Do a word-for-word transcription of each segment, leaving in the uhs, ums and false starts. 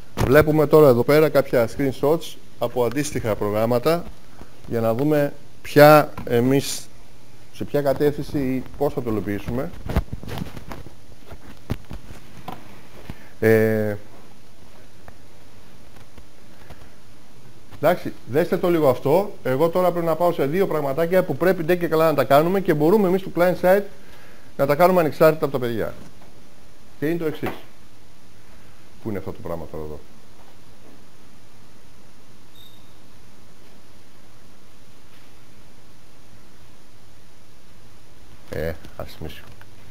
Βλέπουμε τώρα εδώ πέρα κάποια screenshots από αντίστοιχα προγράμματα για να δούμε ποια εμείς, σε ποια κατεύθυνση ή πώς θα το υλοποιήσουμε. Ε, εντάξει, δέστε το λίγο αυτό. Εγώ τώρα πρέπει να πάω σε δύο πραγματάκια που πρέπει ντε και καλά να τα κάνουμε και μπορούμε εμείς του client side να τα κάνουμε ανεξάρτητα από τα παιδιά. Και είναι το εξής. Πού είναι αυτό το πράγμα τώρα εδώ? Ε, ας μίσιο.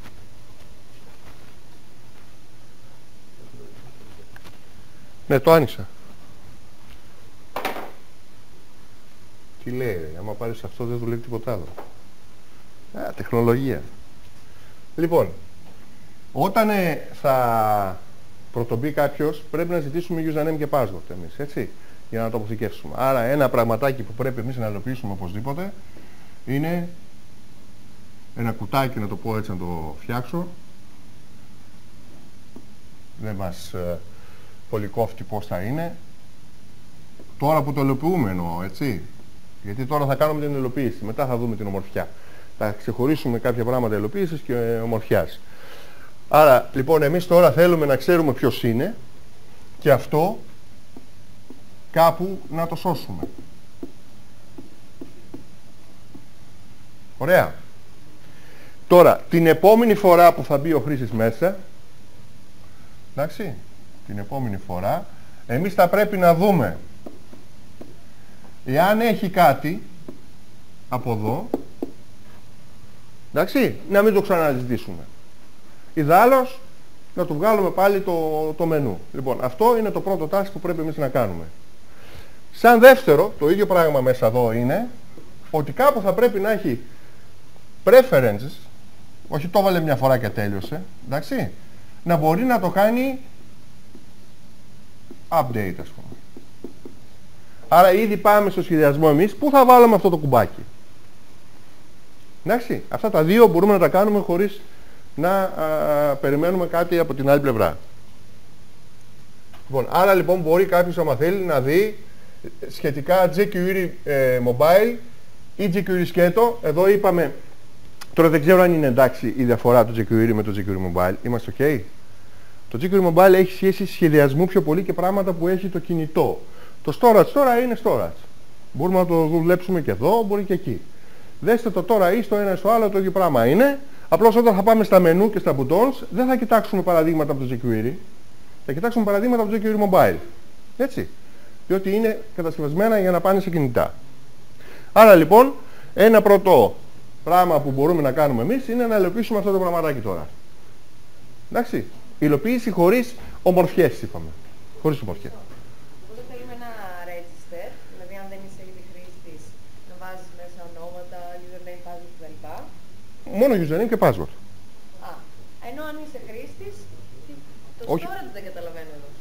Ναι, το άνοιξα. Τι λέει, ρε, άμα πάρεις αυτό δεν δουλεύει τίποτα άλλο. Α, τεχνολογία. Λοιπόν, όταν ε, θα πρωτομπεί κάποιος, πρέπει να ζητήσουμε username και password εμείς, έτσι, για να το αποθηκεύσουμε. Άρα ένα πραγματάκι που πρέπει εμείς να υλοποιήσουμε οπωσδήποτε είναι ένα κουτάκι, να το πω έτσι, να το φτιάξω. Δεν μας ε, πολυκόφτει πώς θα είναι. Τώρα που το υλοποιούμε εννοώ, έτσι. Γιατί τώρα θα κάνουμε την υλοποίηση, μετά θα δούμε την ομορφιά. Θα ξεχωρίσουμε κάποια πράγματα υλοποίησης και ε, ομορφιάς. Άρα, λοιπόν, εμείς τώρα θέλουμε να ξέρουμε ποιος είναι και αυτό κάπου να το σώσουμε. Ωραία. Τώρα, την επόμενη φορά που θα μπει ο χρήστης μέσα, εντάξει, την επόμενη φορά, εμείς θα πρέπει να δούμε εάν έχει κάτι από εδώ, εντάξει, να μην το ξαναζητήσουμε. Ιδάλλως, να του βγάλουμε πάλι το, το μενού. Λοιπόν, αυτό είναι το πρώτο task που πρέπει εμείς να κάνουμε. Σαν δεύτερο, το ίδιο πράγμα μέσα εδώ είναι ότι κάπου θα πρέπει να έχει preferences, όχι το έβαλε μια φορά και τέλειωσε, εντάξει, να μπορεί να το κάνει update, ας πούμε. Άρα ήδη πάμε στο σχεδιασμό εμείς, πού θα βάλουμε αυτό το κουμπάκι. Εντάξει, αυτά τα δύο μπορούμε να τα κάνουμε χωρίς να α, περιμένουμε κάτι από την άλλη πλευρά. Λοιπόν, άρα λοιπόν μπορεί κάποιος, άμα θέλει, να δει σχετικά jQuery ε, Mobile ή jQuery Sketo. Εδώ είπαμε, τώρα δεν ξέρω αν είναι εντάξει η διαφορά του jQuery με το jQuery Mobile. Είμαστε ok? Το jQuery Mobile έχει σχέση σχεδιασμού πιο πολύ και πράγματα που έχει το κινητό. Το storage τώρα είναι storage. Μπορούμε να το δουλέψουμε και εδώ, μπορεί και εκεί. Δέστε το τώρα ή στο ένα ή στο άλλο, το ίδιο πράγμα είναι. Απλώς όταν θα πάμε στα μενού και στα buttons, δεν θα κοιτάξουμε παραδείγματα από το jQuery. Θα κοιτάξουμε παραδείγματα από το jQuery Mobile. Έτσι. Διότι είναι κατασκευασμένα για να πάνε σε κινητά. Άρα λοιπόν, ένα πρώτο πράγμα που μπορούμε να κάνουμε εμείς είναι να υλοποιήσουμε αυτό το πραγματάκι τώρα. Εντάξει. Υλοποίηση χωρίς ομορφιές, είπαμε. Χωρίς ομορφιές. Οπότε θέλουμε ένα register, δηλαδή αν δεν είσαι ήδη χρήστης, να βάζεις μέσα ονόματα, username, password κτλ. Μόνο username και password. Α, ενώ αν είσαι χρήστης, το Όχι. storage δεν καταλαβαίνω εδώ.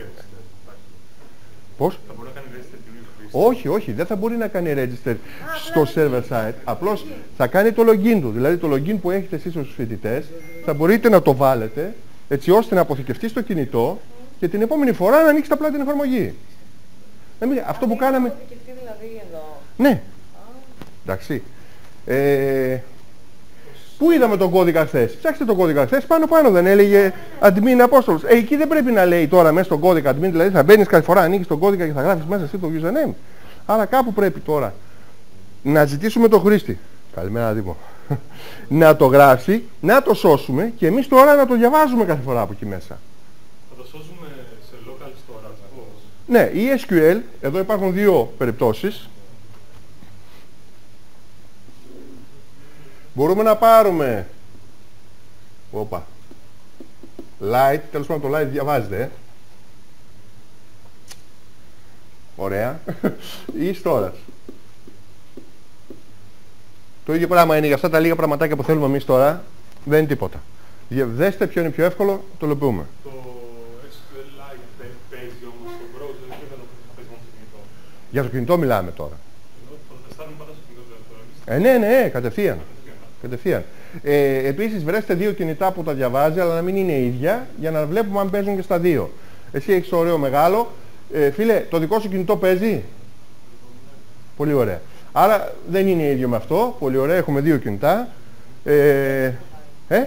Πώς? Θα μπορεί να κάνει register την ίδια χρήση. Όχι, όχι, δεν θα μπορεί να κάνει register στο server side. Απλώς θα κάνει το login του. Δηλαδή το login που έχετε εσείς ως φοιτητές θα μπορείτε να το βάλετε έτσι ώστε να αποθηκευτεί στο κινητό και την επόμενη φορά να ανοίξετε απλά την εφαρμογή. Εμείς, αυτό που κάναμε... αποθηκευτεί δηλαδή εδώ. Ναι. Εντάξει. Ε, πού είδαμε τον κώδικα χθες? Ψάξτε τον κώδικα χθες, πάνω πάνω δεν έλεγε admin Απόστολος. Ε, εκεί δεν πρέπει να λέει τώρα μέσα στον κώδικα admin, δηλαδή θα μπαίνεις κάθε φορά, ανοίγεις τον κώδικα και θα γράφεις μέσα εσύ το username. Άρα κάπου πρέπει τώρα να ζητήσουμε τον χρήστη. Καλημέρα Δήμο. Να το γράψει, να το σώσουμε και εμείς τώρα να το διαβάζουμε κάθε φορά από εκεί μέσα. Θα το σώσουμε σε local storage, πώς? Ναι, η ες κιου ελ, εδώ υπάρχουν δύο περιπτώσεις. Μπορούμε να πάρουμε... Όπα. Light, τέλος πάντων το light διαβάζεται. Ε. Ωραία. Ή storage. Το ίδιο πράγμα είναι για αυτά τα λίγα πραγματάκια που θέλουμε εμείς τώρα. Δεν είναι τίποτα. Δέστε ποιο είναι πιο εύκολο, το υλοποιούμε. Το ες κιου ελ Lite παίζει όμως στο browser, δεν θα παίζει μόνο στο κινητό. Για το κινητό μιλάμε τώρα. Ενώ θα το τεστάρουμε πάντα στο κινητό τώρα. Ε, ναι, ναι, κατευθείαν. Κατευθείαν. Ε, επίσης βρέστε δύο κινητά που τα διαβάζει, αλλά να μην είναι ίδια, για να βλέπουμε αν παίζουν και στα δύο. Εσύ έχεις το ωραίο μεγάλο. Ε, φίλε, το δικό σου κινητό παίζει. Πολύ ωραία. Άρα δεν είναι ίδιο με αυτό. Πολύ ωραία. Έχουμε δύο κινητά. Ε, ε?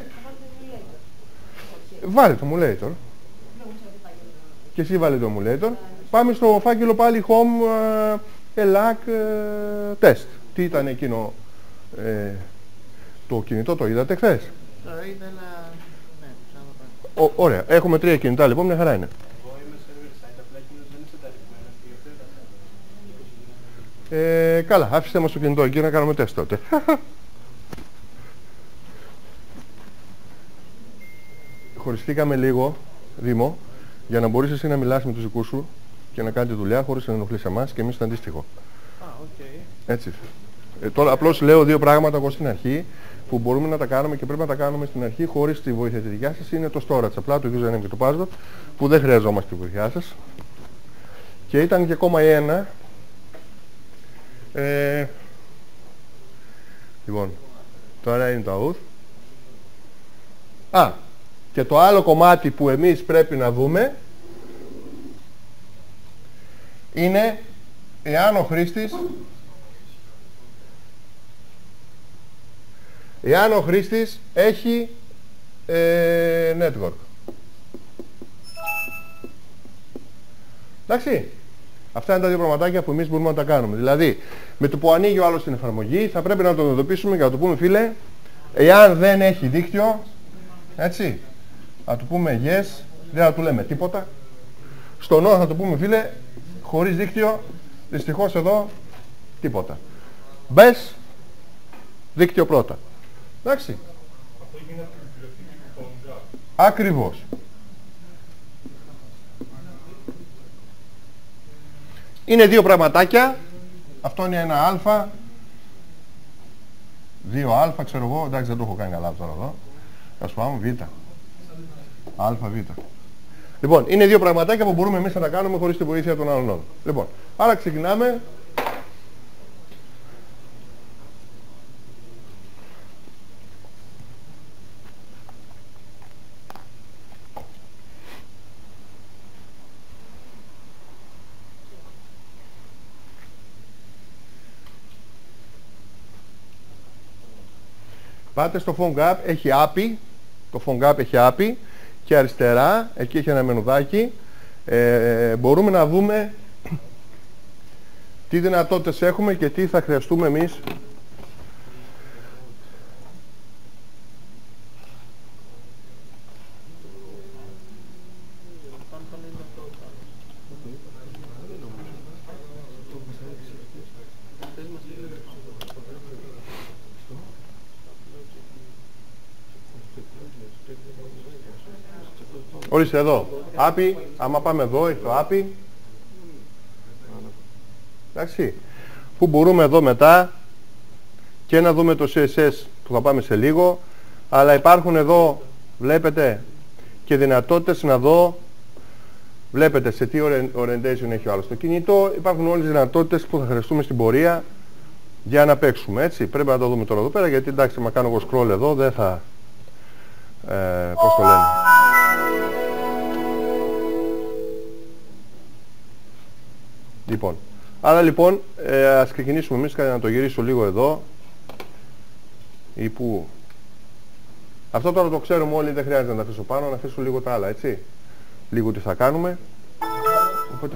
Βάλε το emulator. Και εσύ βάλε το emulator. Πάμε στο φάκελο πάλι home ε, elac ε, test. Τι ήταν εκείνο ε, το κινητό, το είδατε χθες? Το είδα, αλλά ναι, ξαναπάνω. Ω, ωραία. Έχουμε τρία κινητά λοιπόν, μια χαρά είναι. Εγώ είμαι server side, απλά εκείνος δεν είναι συνταρρυγμένος και γι' αυτό Ε, ήταν καλά, άφησε μας το κινητό εκεί να κάνουμε τεστ τότε. Χωριστήκαμε λίγο, Δήμο, για να μπορείς εσύ να μιλάς με τους δικούς σου και να κάνετε δουλειά χωρίς να ενοχλείς εμάς και εμείς το αντίστοιχο. Α, οκ. Έτσι. Ε, τώρα απλώς λέω δύο πράγματα εγώ στην αρχή που μπορούμε να τα κάνουμε και πρέπει να τα κάνουμε στην αρχή χωρίς τη βοήθεια τη δικιά σας. Είναι το storage απλά, το username και το password που δεν χρειαζόμαστε τη βοήθειά σας. Και ήταν και ακόμα ένα. Ε, λοιπόν, τώρα είναι το auth. Α, και το άλλο κομμάτι που εμείς πρέπει να δούμε είναι εάν ο χρήστης εάν ο χρήστης έχει ε, network. Εντάξει. Αυτά είναι τα δύο πραγματάκια που εμείς μπορούμε να τα κάνουμε. Δηλαδή, με το που ανοίγει ο άλλος την εφαρμογή, θα πρέπει να τον ειδοποιήσουμε και να του πούμε, φίλε, εάν δεν έχει δίκτυο, έτσι, να του πούμε yes, δεν θα του λέμε τίποτα. Στο no θα του πούμε, φίλε, χωρίς δίκτυο, δυστυχώς εδώ, τίποτα. Μπες, δίκτυο πρώτα. Εντάξει. Αυτό γίνεται από την βιβλιοθήκη του PhoneGap. Ακριβώς. Είναι δύο πραγματάκια. Αυτό είναι ένα α. Δύο α, ξέρω εγώ. Εντάξει, δεν το έχω κάνει καλά τώρα εδώ. Ας πάμε β. Α, β. Λοιπόν, είναι δύο πραγματάκια που μπορούμε εμείς να τα κάνουμε χωρίς τη βοήθεια των άλλων. Λοιπόν, άρα ξεκινάμε. Πάτε στο PhoneGap, έχει άπι, το PhoneGap έχει άπι και αριστερά, εκεί έχει ένα μενουδάκι, ε, μπορούμε να δούμε τι δυνατότητες έχουμε και τι θα χρειαστούμε εμείς Ορίστε εδώ, άπι, άμα πάμε εδώ, έχει το άπι. Εντάξει, που μπορούμε εδώ μετά και να δούμε το σι ες ες που θα πάμε σε λίγο, αλλά υπάρχουν εδώ, βλέπετε, και δυνατότητες να δω, βλέπετε σε τι orientation έχει ο άλλος το κινητό, υπάρχουν όλες οι δυνατότητες που θα χρειαστούμε στην πορεία για να παίξουμε, έτσι. Πρέπει να το δούμε τώρα εδώ πέρα, γιατί εντάξει, μα κάνω εγώ scroll εδώ, δεν θα, ε, πώς το λένε. Λοιπόν, άρα λοιπόν, ε, ας ξεκινήσουμε εμείς, να το γυρίσω λίγο εδώ. Ή που... Αυτό τώρα το ξέρουμε όλοι, δεν χρειάζεται να τα αφήσω πάνω, να αφήσω λίγο τα άλλα, έτσι. Λίγο τι θα κάνουμε. Οπότε...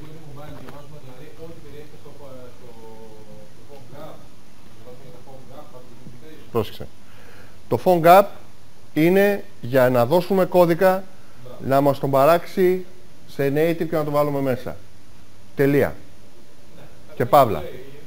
Πρόσεξε. Το PhoneGap είναι για να δώσουμε κώδικα, να μας τον παράξει σε native και να το βάλουμε μέσα. Τελεία. Και παύλα.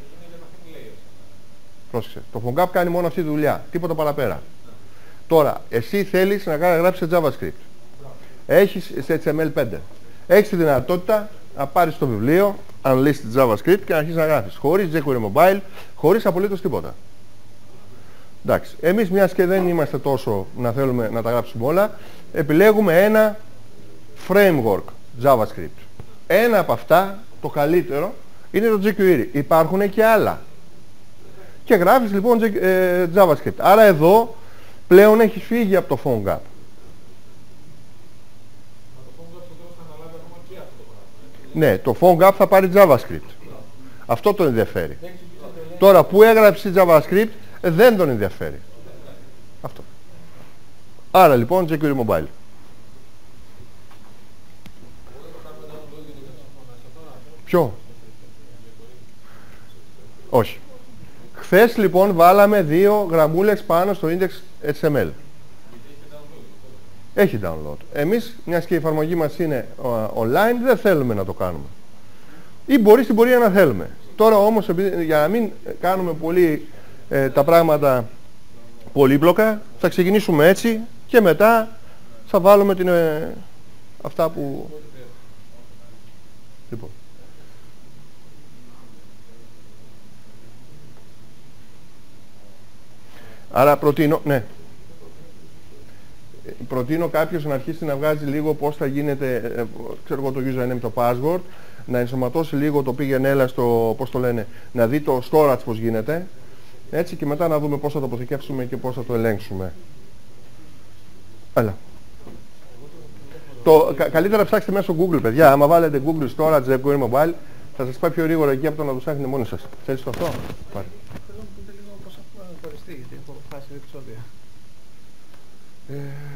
Πρόσεξε. Το PhoneGap κάνει μόνο αυτή τη δουλειά. Τίποτα παραπέρα. Τώρα, εσύ θέλεις να γράψεις σε JavaScript. Έχεις σε έιτς εμ ελ πέντε. Έχεις τη δυνατότητα να πάρεις το βιβλίο, Unlisted JavaScript και να αρχίσεις να γράφεις. Χωρίς jQuery Mobile, χωρίς απολύτως τίποτα. Εντάξει. Εμείς μιας και δεν είμαστε τόσο να θέλουμε να τα γράψουμε όλα, επιλέγουμε ένα framework JavaScript. Ένα από αυτά, το καλύτερο, είναι το jQuery. Υπάρχουν και άλλα. Και γράφεις λοιπόν JavaScript. Άρα εδώ πλέον έχεις φύγει από το PhoneGap. Ναι, το PhoneGap θα πάρει JavaScript. Αυτό τον ενδιαφέρει. Τώρα που έγραψε JavaScript ε, δεν τον ενδιαφέρει. Αυτό. Άρα λοιπόν jQuery Mobile. Ποιο? Όχι. Χθες λοιπόν βάλαμε δύο γραμμούλες πάνω στο index έιτς εμ ελ. Έχει download. Εμείς, μιας και η εφαρμογή μας είναι uh, online, δεν θέλουμε να το κάνουμε. Ή μπορεί στην πορεία να θέλουμε. Τώρα όμως, για να μην κάνουμε πολύ ε, τα πράγματα πολύπλοκα, θα ξεκινήσουμε έτσι και μετά θα βάλουμε την, ε, αυτά που... Λοιπόν. Άρα προτείνω, ναι. Προτείνω κάποιος να αρχίσει να βγάζει λίγο πώς θα γίνεται, ε, ξέρω εγώ, το username, το password, να ενσωματώσει λίγο το πήγαινε έλα στο, πώς το λένε, να δει το storage πώς γίνεται, έτσι, και μετά να δούμε πώς θα το αποθηκεύσουμε και πώς θα το ελέγξουμε. Έλα. Το, κα, καλύτερα ψάξτε μέσω Google, παιδιά. Άμα βάλετε Google Storage, jQuery Mobile, θα σας πάει πιο γρήγορα εκεί από το να το ψάχνετε μόνοι σας. Θέλεις το αυτό? Πάρε. Θέλω να μου πείτε λίγο πώς θα χωριστεί, γιατί έχω χάσει επεισόδια. Ε...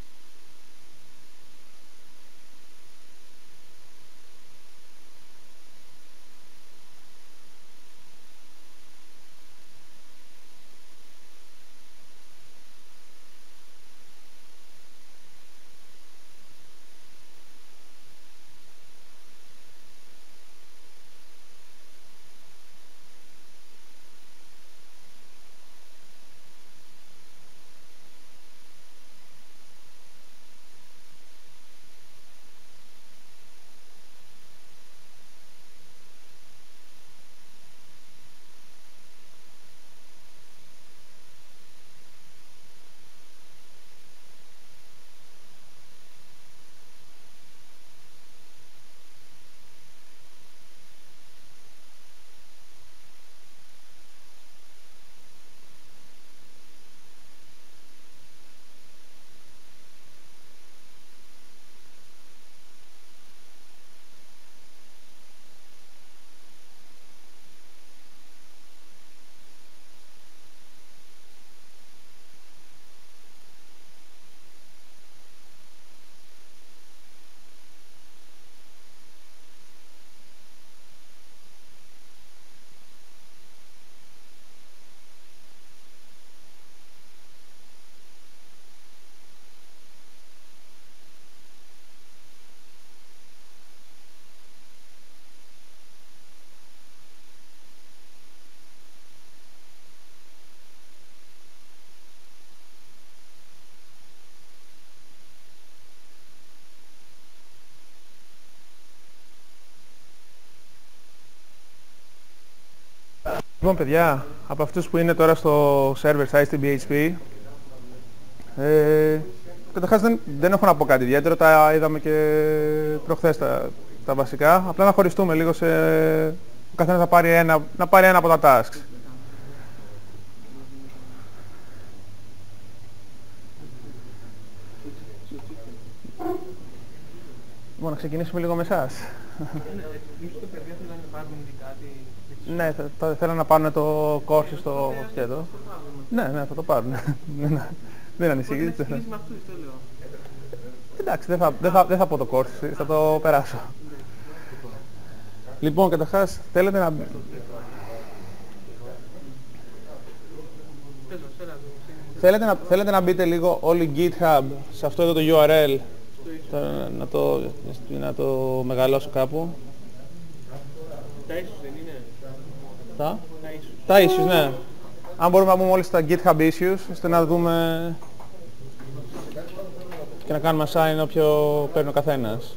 Λοιπόν, παιδιά, από αυτούς που είναι τώρα στο server side στην πι έιτς πι, ε, καταρχάς δεν, δεν έχω να πω κάτι ιδιαίτερο, τα είδαμε και προχθές τα, τα βασικά. Απλά να χωριστούμε λίγο σε... Ο καθένας να πάρει ένα, να πάρει ένα από τα tasks. Λοιπόν, να ξεκινήσουμε λίγο με εσάς. Ναι, θα, θα θέλω να πάρουν το κόρσι στο σκέτο. Ναι, ναι, θα το πάρουν. Δεν ανησυχείτε. Εντάξει, δεν θα, δεν, θα, δεν θα πω το κόρσι, θα το περάσω. Λοιπόν, καταρχάς, θέλετε να... Θέλετε να, θέλετε να μπείτε λίγο όλοι GitHub σε αυτό εδώ το γιου αρ ελ, το, να, το, να το μεγαλώσω κάπου. Τα issues δεν είναι? Τα? Τα issues. Τα issues, ναι. Αν μπορούμε να μπούμε όλοι στα GitHub issues, ώστε να δούμε και να κάνουμε assign όποιο παίρνει ο καθένας.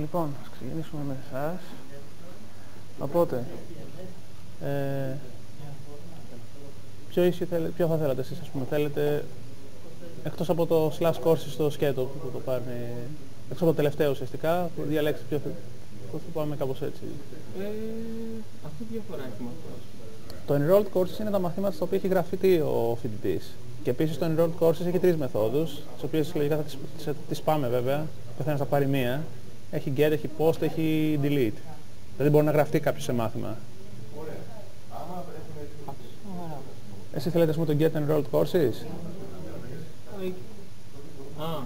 Λοιπόν, ας ξεκινήσουμε με εσάς. Οπότε, ε, ποιο, issue θέλετε, ποιο θα θέλατε εσείς, ας πούμε, θέλετε, εκτός από το slash courses στο σκέτο που το πάρει, εκτός από το τελευταίο ουσιαστικά, που διαλέξετε ποιο θέλετε. Πώς θα πάμε κάπως έτσι. Ε, αυτή τη διαφορά έχει με αυτό. Το enrolled courses είναι τα μαθήματα στα οποία έχει γραφεί τι ο φοιτητής. Και επίσης το enrolled courses έχει τρεις μεθόδους, τις οποίες λογικά θα τις, τις, τις πάμε βέβαια, ο καθένας θα πάρει μία. Έχει get, έχει post, έχει delete. Δηλαδή μπορεί να γραφτεί κάποιος σε μάθημα. Εσύ θέλετε, ας πούμε, το get enrolled courses. Α,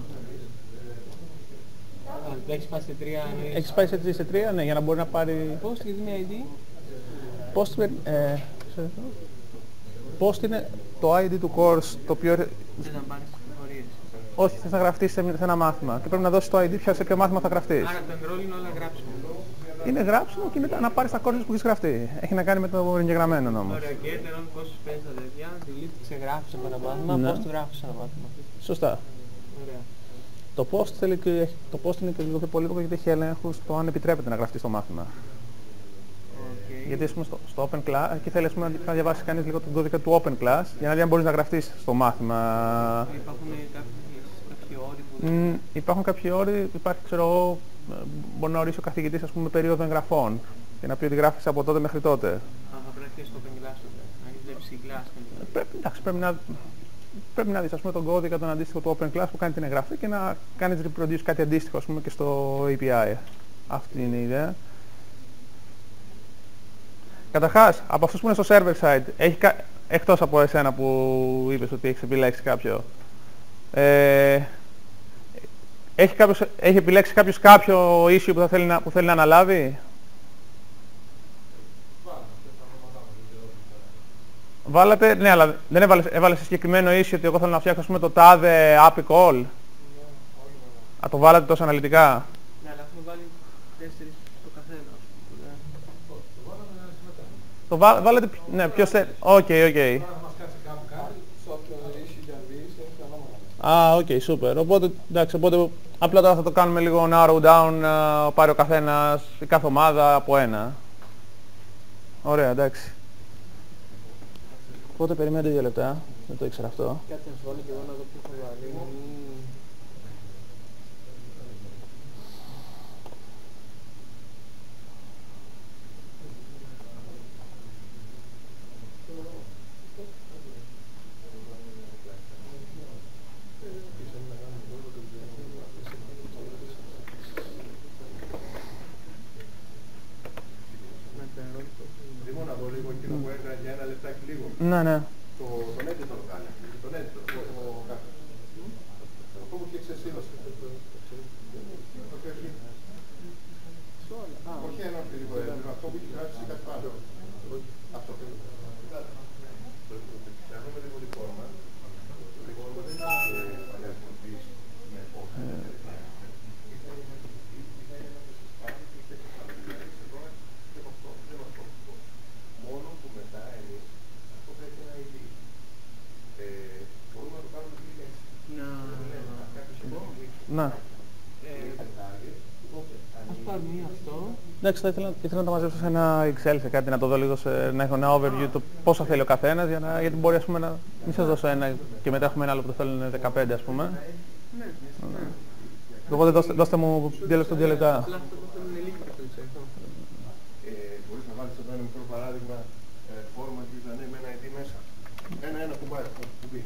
έχεις πάει σε τρία. Έχεις πάει σε, σε τρία, ναι, για να μπορεί να πάρει... Post γιατί είναι άι ντι. Post, ε, post είναι το άι ντι του course, το οποίο... Δεν θα πάρεις πληροφορίες. Όχι, θες να γραφτείς σε, σε ένα μάθημα και πρέπει να δώσεις το άι ντι ποιο, σε ποιο μάθημα θα γραφτείς. Άρα το enroll είναι όλα γράψιμο. Είναι γράψιμο και μετά να πάρεις τα courses που έχεις γραφτεί. Έχει να κάνει με το εγγεγραμμένο όμως. Ωραία, και enroll πόσους παίζεις τα τέτοια, delete ξεγράφεις από ένα μάθημα, Ναι. post το γράφεις σε ένα μάθημα. Σωστά. Ωραία. Το post, θέλει και, έχει- το post είναι και λίγο πιο πολύπλοκο γιατί έχει ελέγχους το αν επιτρέπεται να γραφτεί στο μάθημα. Okay. Γιατί ας πούμε, στο, στο open class, εκεί θέλει, ας πούμε, να διαβάσει κανείς λίγο τον κώδικα του open class για να δει αν μπορείς να γραφτείς στο μάθημα. Υπάρχουν κάποιοι, κάποιοι όροι που... Μ, υπάρχουν κάποιοι όροι, υπάρχει, ξέρω εγώ, ε, μπορεί να ορίσει ο καθηγητής, ας πούμε, περίοδο εγγραφών και να πει ότι γράφεις από τότε μέχρι τότε. Α, θα πρέπει στο open class τότε. Αν βλέπεις η class. Ε, Πρέπει, εντάξει, πρέπει να, πρέπει να δεις, ας πούμε, τον κώδικα τον αντίστοιχο του open class που κάνει την εγγραφή και να κάνεις reproduce κάτι αντίστοιχο, ας πούμε, και στο έι πι άι. Αυτή είναι η ιδέα. Καταρχάς, από αυτούς που είναι στο server side, έχει κα... εκτός από εσένα που είπες ότι έχεις επιλέξει κάποιο, ε... έχει, κάποιος... έχει επιλέξει κάποιος κάποιο issue που, θα θέλει να... που θέλει να αναλάβει. Βάλατε, ναι, αλλά δεν έβαλες, έβαλες σε συγκεκριμένο issue ότι εγώ θέλω να φτιάξω, ας πούμε, το τάδε έι πι άι call. Α, το βάλατε τόσο αναλυτικά. Ναι, αλλά έχουμε βάλει τέσσερις στο καθένα. Το βά... βάλετε, ναι, ποιος θέλει, οκ, οκ. Α, οκ, super. Οπότε, εντάξει, οπότε απλά τώρα θα το κάνουμε λίγο narrow down, να πάρει ο καθένας, η κάθε ομάδα από ένα. Ωραία, εντάξει. Οπότε περιμένετε δύο λεπτά, δεν το ήξερα αυτό. Κάτσε να σου βάλω και εγώ να δω ποιο έχω βάλει. Δημώ να δω λίγο εκείνο που έκανε για ένα λεπτάκι λίγο. Ναι, ναι. Το, τον έντυπο το κάνει. Τον έντυπο. Το, το, αυτό που φτιάξε εσύ. Όχι ένα φιλικό έντυπο. Αυτό που έχει γράψει κάτι πάνω. Αυτό. Φτιάχνουμε λίγο τη φόρμα. Η φόρμα δεν είναι παλαιασμοποιής με φόρμα. Μόνο που μετά εμείς αυτό πρέπει να είναι. Ε, μπορούμε να το κάνουμε λίγο έτσι. Να... Να. Ας πάρουμε αυτό. Εντάξει, θα ήθελα, ήθελα να τα μαζέψω σε ένα Excel, σε κάτι, να το δω λίγο, σε, να έχω ένα overview το πόσα θέλει ο καθένας, για να, γιατί μπορεί, ας πούμε, να μην σας δώσω ένα και μετά έχουμε ένα άλλο που το θέλουν δεκαπέντε, ας πούμε. Ναι, ναι. Οπότε δώστε, δώστε μου δύο λεπτά, δύο λεπτά. Απλά αυτό που θέλουν είναι λίγο το αυτό. Ε, μπορείς να βάλεις εδώ ένα μικρό παράδειγμα ε, φόρμα user name με ένα άι ντι μέσα. Ένα-ένα κουμπάρι, κουμπί.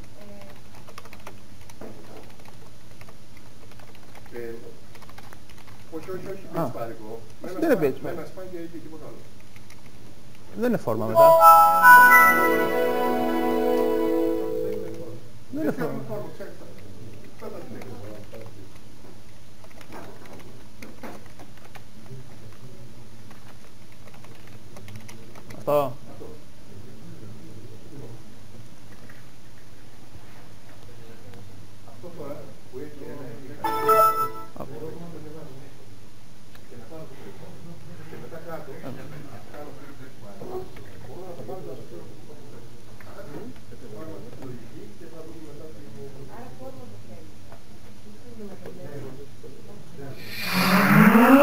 Ε, όχι, όχι, όχι, Α. πιτς Δεν είναι πιτς. με ένα σπάκι και τίποτα άλλο. Δεν είναι φόρμα μετά. Δεν είναι φόρμα. Φόρμα, ξέρεις τα. Πάντα την έχεις. Αυτό. Αυτό τώρα που έχει ένα και να πάρω το τρικό. Και μετά κάτω, κάνω μπορώ να το πάρω το τρικό. Και το πάρω τη λογική και θα δούμε μετά την... Άρα φόρμα το θέλει.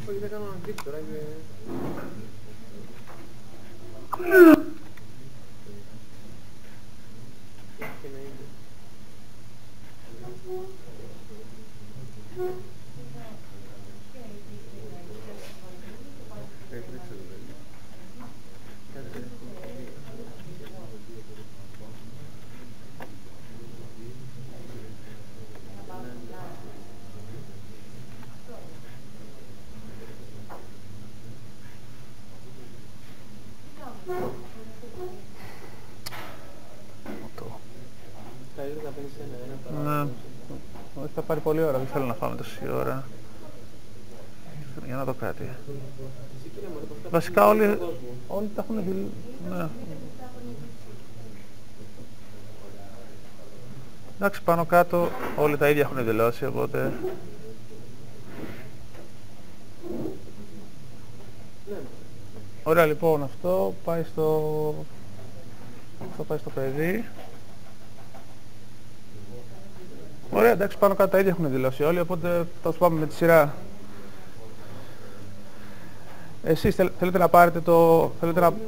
Όχι, δεν κάνω ένα κλικ τώρα και... Και να είναι. Καλύτερα να παίρνεις ένα, ένα παράδειγμα. Ναι. Όχι, θα πάρει πολλή ώρα, δεν θέλω να φάμε τόση ώρα. Για να δω κάτι. Βασικά όλοι, όλοι τα έχουν δει. Ναι. Εντάξει, πάνω κάτω όλοι τα ίδια έχουν δηλώσει, οπότε... Ωραία, λοιπόν, αυτό πάει στο... Αυτό πάει στο παιδί. Ωραία, εντάξει, πάνω κάτω τα ίδια έχουν δηλώσει όλοι, οπότε θα σου πάμε με τη σειρά. Εσείς θέλ, θέλετε να πάρετε το... Θέλετε να...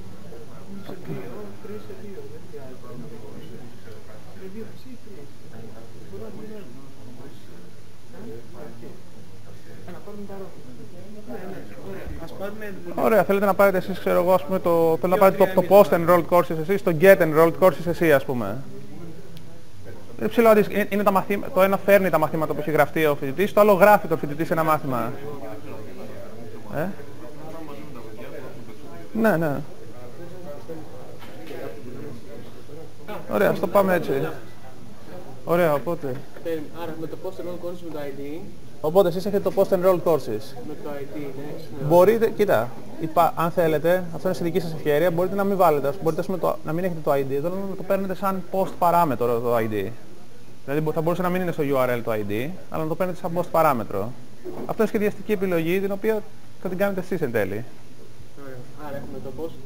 Ωραία, θέλετε να πάρετε εσείς, ξέρω εγώ, ας πούμε, το... Θέλετε να πάρετε το, το post-enrolled courses εσείς, το get-enrolled courses εσύ, ας πούμε. Είναι ψηλό αντίστοιχο. Είναι τα μαθήματα, το ένα φέρνει τα μαθήματα που έχει γραφτεί ο φοιτητής, το άλλο γράφει το φοιτητής ένα μάθημα. Ε? Ναι, ναι. Ωραία, ας το πάμε έτσι. Ωραία, οπότε... Άρα με το post-enrolled courses με το άι ντι. Οπότε εσείς έχετε το post-enrolled courses. Με το άι ντι, ναι. Μπορείτε, κοίτα, υπά, αν θέλετε, αυτό είναι στη δική σας ευκαιρία, μπορείτε να μην βάλετε, μπορείτε πούμε, το, να μην έχετε το άι ντι, εδώ να το παίρνετε σαν post παράμετρο το άι ντι. Δηλαδή θα μπορούσε να μην είναι στο γιου αρ ελ το άι ντι, αλλά να το παίρνετε σαν post παράμετρο. Αυτό είναι σχεδιαστική επιλογή, την οποία θα την κάνετε εσείς εν τέλει. Ωραία. Άρα έχουμε το post.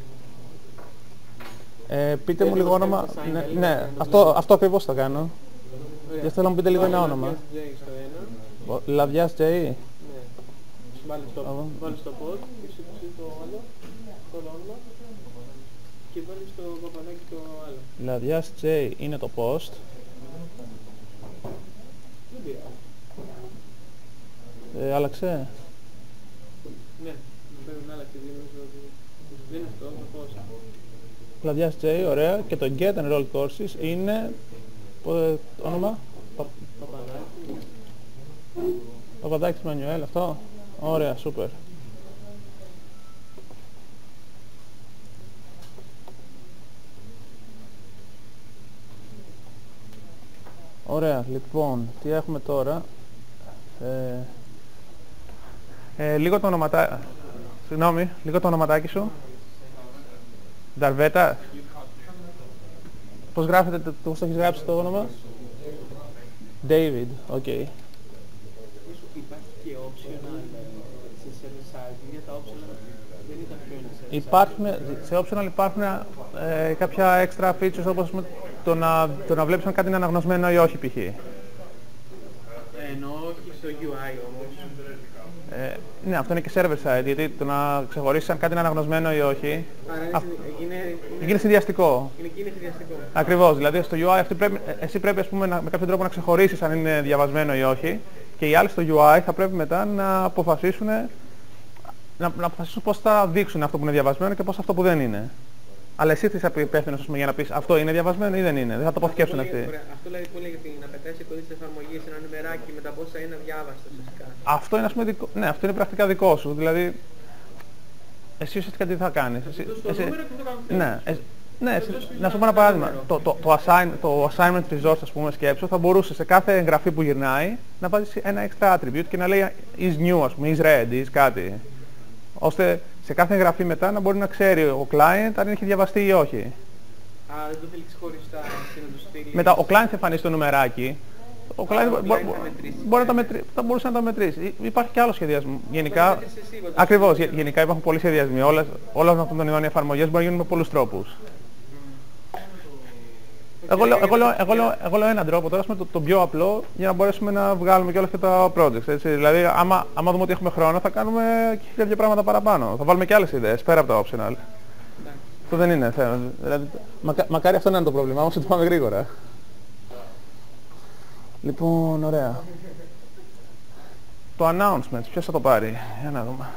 Ε, πείτε μου λίγο όνομα. Ναι, ναι, αυτό, αυτό ακριβώς θα κάνω. Και θέλω να μου πείτε λίγο ένα όνομα. Λαβιάς Τζέι. Ναι. Βάλεις το, βάλεις το post και σου πει το άλλο, το όνομα και βάλεις το παπανάκι το άλλο. Λαβιάς Τζέι είναι το post. Δεν πειράζει. Ε, άλλαξε. Ναι, πρέπει να άλλαξε δύο νομίζω. Δεν είναι αυτό, το post. Λαβιάς Τζέι, ωραία. Και το get enrolled courses είναι... Πότε, όνομα? Παπανάκι. Παπαδάκης Μανιουέλ, αυτό. Ωραία, σούπερ. Ωραία, λοιπόν, τι έχουμε τώρα. Ε, ε, λίγο το ονοματάκι... Συγγνώμη, λίγο το ονοματάκι σου. Νταρβέτα. Πώς γράφετε, πώς το έχεις γράψει το όνομα? David, οκ. Okay. Υπάρχει και optional σε server side, για τα optional δεν ήταν πιο server side. Υπάρχουν, σε optional υπάρχουν ε, κάποια extra features όπως το να, το να βλέπεις αν κάτι είναι αναγνωσμένο ή όχι π.χ. Ενώ όχι στο γιου άι όμως. Ε, ναι, αυτό είναι και server side, γιατί το να ξεχωρίσεις αν κάτι είναι αναγνωσμένο ή όχι... Άρα είναι, είναι συνδυαστικό. Είναι, είναι συνδυαστικό. Ακριβώς, δηλαδή στο γιου άι αυτή πρέπει, εσύ πρέπει ας πούμε, να, με κάποιο τρόπο να ξεχωρίσεις αν είναι διαβασμένο ή όχι και οι άλλοι στο γιου άι θα πρέπει μετά να αποφασίσουν, να, να αποφασίσουν πώς θα δείξουν αυτό που είναι διαβασμένο και πώς αυτό που δεν είναι. Αλλά εσύ είσαι υπεύθυνος για να πεις αυτό είναι διαβασμένο ή δεν είναι, δεν θα το αποθηκεύσουν αυτοί. Αυτό δηλαδή που λέγεται να πετάσει κωδί της εφαρμογής ένα νούμεράκι με τα πόσα είναι αδιάβαστο ουσιαστικά. Αυτό είναι, ας πούμε, δικό, ναι, αυτό είναι πρακτικά δικό σου. Δηλαδή, εσύ ουσιαστικά τι θα κάνεις. Εσύ, το εσύ, νούμερο που θα κάνω. ναι, εσύ, ναι εσύ, να σου πω ένα παράδειγμα. Το, το, το, assign, το assignment resource, ας πούμε, σκέψου, θα μπορούσε σε κάθε εγγραφή που γυρνάει να βάζεις ένα extra attribute και να λέει is new, ας πούμε, is red, is κάτι. Ώστε σε κάθε εγγραφή μετά να μπορεί να ξέρει ο client αν έχει διαβαστεί ή όχι. Α, δεν το θέλει ξεχωριστά και να το στείλει. Μετά ο client θα εμφανίσει το νουμεράκι. Ο client μπο, μπο, μπορεί να τα μετρήσει, θα μπορούσε να τα μετρήσει. Υπάρχει και άλλο σχεδιασμό. Γενικά, ακριβώς, γενικά υπάρχουν πολλοί σχεδιασμοί. Όλες, όλες αυτών των ειδών οι εφαρμογές μπορεί να γίνουν με πολλούς τρόπους. Mm. Εγώ λέω, εγώ, λέω, εγώ, λέω, εγώ λέω έναν τρόπο τώρα, το, το πιο απλό, για να μπορέσουμε να βγάλουμε και όλα αυτά τα projects. Έτσι. Δηλαδή, άμα, άμα δούμε ότι έχουμε χρόνο, θα κάνουμε και χίλια δύο πράγματα παραπάνω. Θα βάλουμε και άλλες ιδέες, πέρα από τα optional. Αυτό δεν είναι θέμα. Δηλαδή, μακα, μακάρι αυτό να είναι το πρόβλημα, όμως το πάμε γρήγορα. Λοιπόν, ωραία. Το announcements, ποιος θα το πάρει, για να δούμε.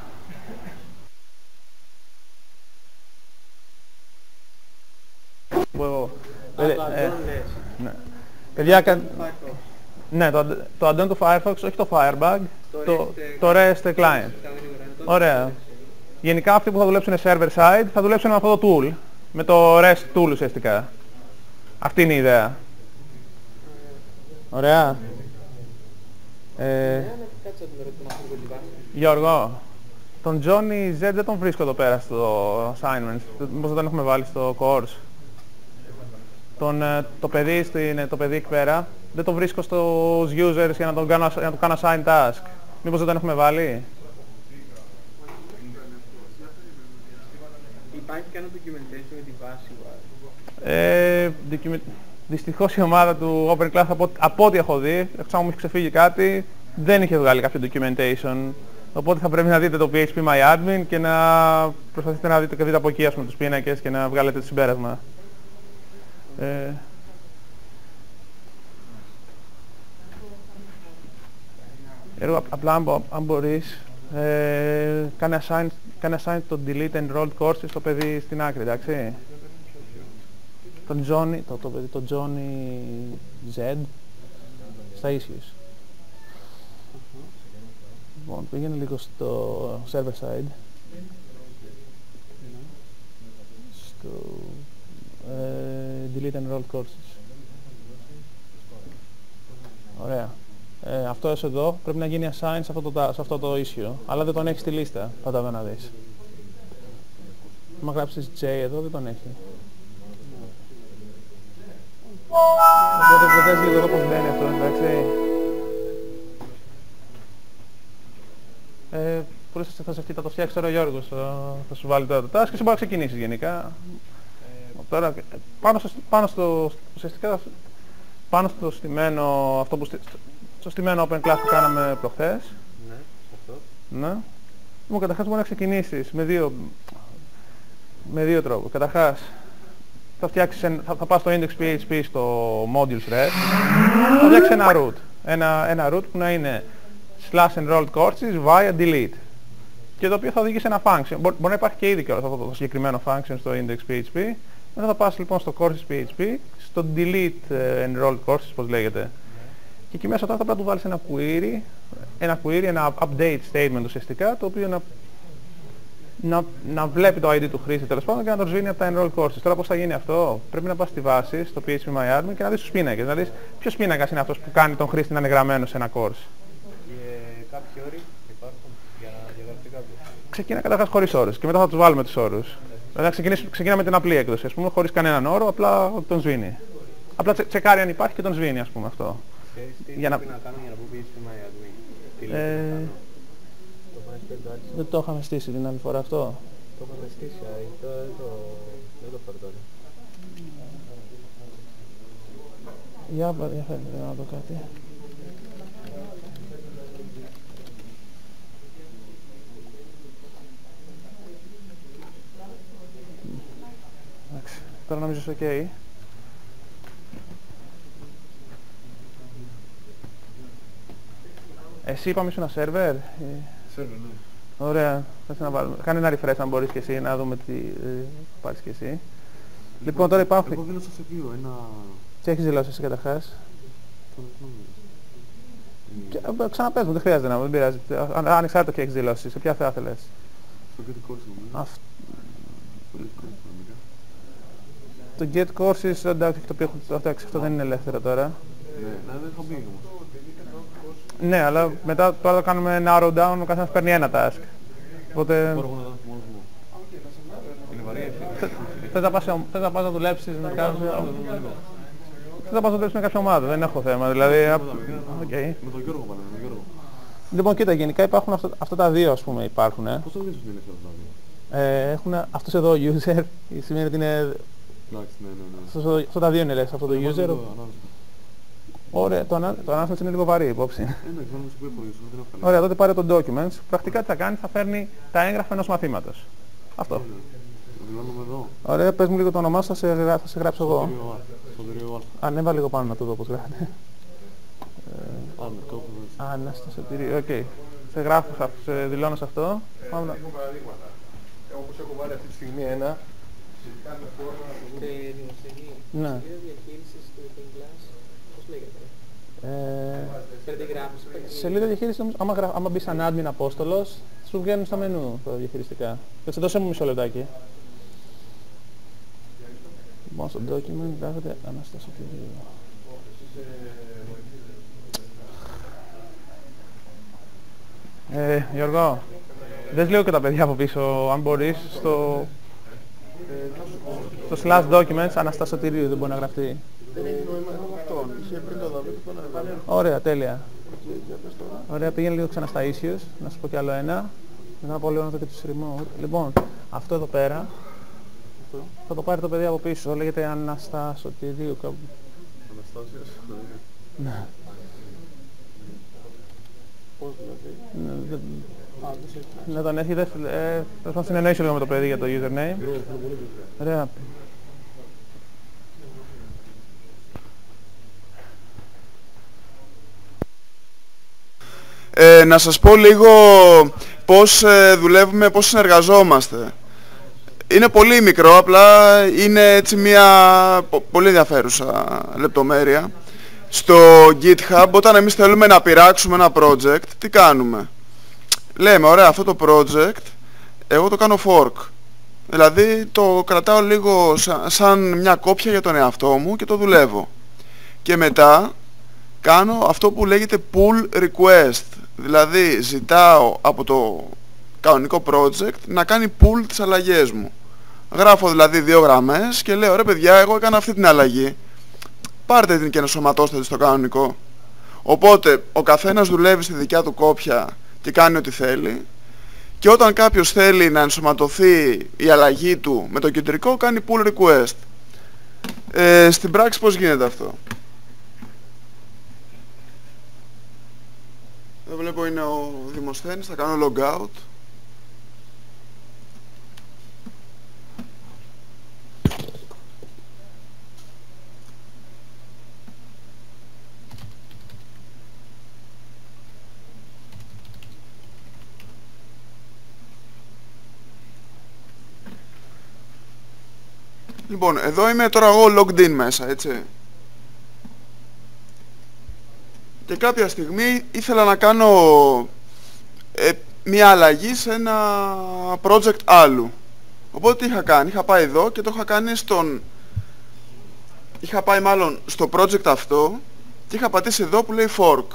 Εγώ, Α, ε, το ε, add-on λες. ναι. Παιδιά, κα... Firefox. ναι, το, το add-on του Firefox, όχι το Firebug, το, REST, το REST client. Στα γρήγορα, είναι το- Ωραία. Γενικά αυτοί που θα δουλέψουν server side θα δουλέψουν με αυτό το tool, με το REST tool ουσιαστικά. Αυτή είναι η ιδέα. Ωραία. Ε, Ναι, κάτσε να την ρωτήσω να έχω τη βάση. Γιώργο, τον Johnny Z δεν τον βρίσκω εδώ πέρα στο assignments. Μήπως δεν τον έχουμε βάλει στο course. Τον, ε, το παιδί, στην, το παιδί εκεί πέρα, δεν το βρίσκω στους users για να τον κάνω, για να του κάνω assign task. Μήπως δεν τον έχουμε βάλει. Υπάρχει κανένα documentation με τη βάση βάση. Ε, document- Δυστυχώς η ομάδα του OpenClass από, από ό,τι έχω δει, εκτός αν μου έχει ξεφύγει κάτι, δεν είχε βγάλει κάποιο documentation. Οπότε θα πρέπει να δείτε το πι έιτς πι MyAdmin και να προσπαθείτε να δείτε και δείτε από εκεί, ας πούμε, τους πίνακες και να βγάλετε το συμπέρασμα. Ε, Έργο, απ- απλά αν, μπο- αν μπορείς, ε, κάνε assign, κάνε assign το delete enrolled courses στο παιδί στην άκρη, εντάξει. Τον Johnny, το, το παιδί, το Johnny Z, στα issues. Λοιπόν, πήγαινε λίγο στο server side. Στο ε, delete enrolled courses. Ωραία. Ε, αυτό εδώ πρέπει να γίνει assign σε αυτό, το, ta- σε αυτό το issue, αλλά δεν τον έχει στη λίστα, θα τα να δεις. Αν γράψεις J εδώ δεν τον έχει. Οπότε προτείνεις λίγο εδώ πώς μπαίνει αυτό, εντάξει. Ε, πώς θα σε αυτή, θα το φτιάξει τώρα ο Γιώργος, θα, θα σου βάλει τώρα το task και εσύ μπορεί να ξεκινήσεις γενικά. Ε, τώρα, ε, πάνω στο, πάνω στο, ουσιαστικά, πάνω στο στημένο, αυτό που, στη- στο στημένο open class που κάναμε προχθές. Ναι, αυτό. Ναι. Λοιπόν, καταρχάς μπορεί να ξεκινήσεις με δύο, με δύο τρόπους. Καταρχάς, θα, φτιάξεις, εν- θα, θα πας στο index.php στο modules rest, θα φτιάξεις ένα root. Ένα, ένα root που να είναι slash enrolled courses via delete. Και το οποίο θα οδηγήσει σε ένα function. Μπο- μπορεί να υπάρχει και ήδη και αυτό το συγκεκριμένο function στο index.php. Μετά θα πας λοιπόν στο courses.php, στο delete ε, enrolled courses, πώς λέγεται. Και εκεί μέσα τώρα θα πρέπει να του βάλεις ένα query, ένα query, ένα update statement ουσιαστικά, το οποίο να, να, να βλέπει το άι ντι του χρήστη τέλος πάντων και να το σβήνει από τα enroll courses. Τώρα πώς θα γίνει αυτό? Πρέπει να πας στη βάση, στο πι έιτς πι MyAdmin και να δεις τους πίνακες. Να δεις ποιος πίνακας είναι αυτός που κάνει τον χρήστη να είναι γραμμένο σε ένα course. Και κάποιοι όροι υπάρχουν για να διαγραφεί κάποιος. Ξεκίνα καταρχάς χωρίς όρους και μετά θα τους βάλουμε τους όρους. Δηλαδή ξεκινήσουμε, ξεκινάμε με την απλή έκδοση, ας πούμε, χωρίς κανέναν όρο, απλά τον σβήνει. Απλά τσε, τσεκάρει αν υπάρχει και τον σβήνει, ας πούμε, αυτό. Ξέρεις τι Για να- πρέπει να κάνω για να πω πι έιτς πι MyAdmin. Τι Ε, λέει να κάνω. Το έχω στείλει το άρχισα. Δεν το είχαμε στήσει την άλλη φορά αυτό. Το έχω στήσει, α, το- δεν το δεν το φέρω τώρα. Για, πα- για φέρνει να δω κάτι. Εντάξει, τώρα νομίζω είσαι ok. Εσύ είπαμε ήσουν ένα σερβερ. Σερβερ, ναι. Ωραία. Κάτσε να βάλουμε. Κάνε ένα refresh αν μπορείς και εσύ να δούμε τι ε, πάρεις και εσύ. Λοιπόν, τώρα υπάρχουν. Εγώ δήλωσα σε δύο, ένα... Τι έχεις δηλώσει εσύ καταρχάς? τον νόμο. Και, ε, Ξαναπες μου, δεν χρειάζεται να μου, δεν πειράζει. Αν- Ανεξάρτητα τι έχεις δηλώσει, σε ποια θα ήθελες. Στο Get Course νομίζω. Αυ- Στο Get Course νομίζω. Το get courses, εντάξει, το οποίο έχω- εντάξει, αυτό δεν είναι ελεύθερο τώρα. Ναι, ναι, δεν έχω μπει όμως. Ναι, αλλά μετά τώρα θα κάνουμε narrow down, ο καθένας παίρνει ένα task. Οπότε Μπορώ εγώ να δω μόνος μου. Είναι βαρύ ευθύνη. θες να πας, σε- θες να πας να δουλέψεις με κάποιο... Θες να πας να δουλέψεις με κάποια ομάδα, δεν έχω θέμα. Δηλαδή, απ- οκ. Με τον Γιώργο πάνε, με τον Γιώργο. Λοιπόν, κοίτα, γενικά υπάρχουν αυτά, αυτά τα δύο, ας πούμε, υπάρχουν. Ε. Πώς το δίνεις ότι είναι ελεύθερο δηλαδή. Ε, έχουν αυτός εδώ user, σημαίνει ότι είναι Εντάξει, ναι, ναι, ναι. Αυτό, αυτό τα δύο είναι λες, αυτό το user. Το Ωραία, το, ανα, το announcements είναι λίγο βαρύ υπόψη. ένα, ξέρω να σου πει υπολογισμό, δεν έχω καλά. Ωραία, τότε πάρε το documents. Πρακτικά τι θα κάνει, θα φέρνει τα έγγραφα ενός μαθήματος. Αυτό. Το δηλώνουμε εδώ. Ωραία, πες μου λίγο το όνομά σου, θα σε, γρα- θα σε γράψω εγώ. Σωτηρίο Α. Ανέβα λίγο πάνω να το δω πώς γράφεται. Πάμε, κόβω εδώ. Ανάσταση Σωτηρίου, οκ. Σε γράφω, σε, αυτό- σε δηλώνω σε αυτό. Πάμε να... Λίγο παραδείγματα. Όπως έχω βάλει αυτή τη στιγμή ένα, σχετικά με φόρμα... Και δημοσιογή. Ναι. Σελίδα διαχείρισης του Open Class, πώς λέγεται. Ε, Περιγράφηση. σελίδα διαχείρισης, νομίζω, άμα, γρα... άμα μπεις σαν admin απόστολος, σου βγαίνουν στα μενού τα διαχειριστικά. Θα σε δώσω μου μισό λεπτάκι. Λοιπόν, στο document γράφεται Ανάσταση Σωτηρίου. Ε, Γιώργο, δες λίγο και τα παιδιά από πίσω, αν μπορείς, στο, στο slash documents Ανάσταση Σωτηρίου δεν μπορεί να γραφτεί. Δεν έχει νόημα με αυτόν. Είχε πριν το δαβί και τον έβαλε. Ωραία, τέλεια. Ωραία, πήγαινε λίγο ξανά στα issues, να σου πω κι άλλο ένα. Μετά να πω λίγο να δω και τους remote. Λοιπόν, αυτό εδώ πέρα, θα το πάρει το παιδί από πίσω, λέγεται Ανάσταση Σωτηρίου κάπου. Αναστάσιος. Ναι. Πώς δηλαδή. Ναι, δεν- Α, δεν σε έχει. Να τον έχετε, ε, θα να συνεννοήσω λίγο με το παιδί για το username. Ωραία. Ε, να σας πω λίγο πώς ε, δουλεύουμε, πώς συνεργαζόμαστε. Είναι πολύ μικρό, απλά είναι έτσι μια πο- πολύ ενδιαφέρουσα λεπτομέρεια. Στο GitHub, όταν εμείς θέλουμε να πειράξουμε ένα project, τι κάνουμε. Λέμε, ωραία, αυτό το project, εγώ το κάνω fork. Δηλαδή το κρατάω λίγο σαν, σαν μια κόπια για τον εαυτό μου και το δουλεύω. Και μετά κάνω αυτό που λέγεται pull request. Δηλαδή ζητάω από το κανονικό project να κάνει pull τις αλλαγές μου. Γράφω δηλαδή δύο γραμμές και λέω, ρε παιδιά, εγώ έκανα αυτή την αλλαγή. Πάρτε την και ενσωματώστε τη στο κανονικό. Οπότε ο καθένας δουλεύει στη δικιά του κόπια και κάνει ό,τι θέλει. Και όταν κάποιος θέλει να ενσωματωθεί η αλλαγή του με το κεντρικό, κάνει pull request. Ε, στην πράξη πώς γίνεται αυτό. Εδώ βλέπω είναι ο Δημοσθένης, θα κάνω logout. Λοιπόν, εδώ είμαι τώρα εγώ logged in μέσα, έτσι. Και κάποια στιγμή ήθελα να κάνω ε, μια αλλαγή σε ένα project άλλου. Οπότε τι είχα κάνει, είχα πάει εδώ και το είχα κάνει στον... Είχα πάει μάλλον στο project αυτό και είχα πατήσει εδώ που λέει fork.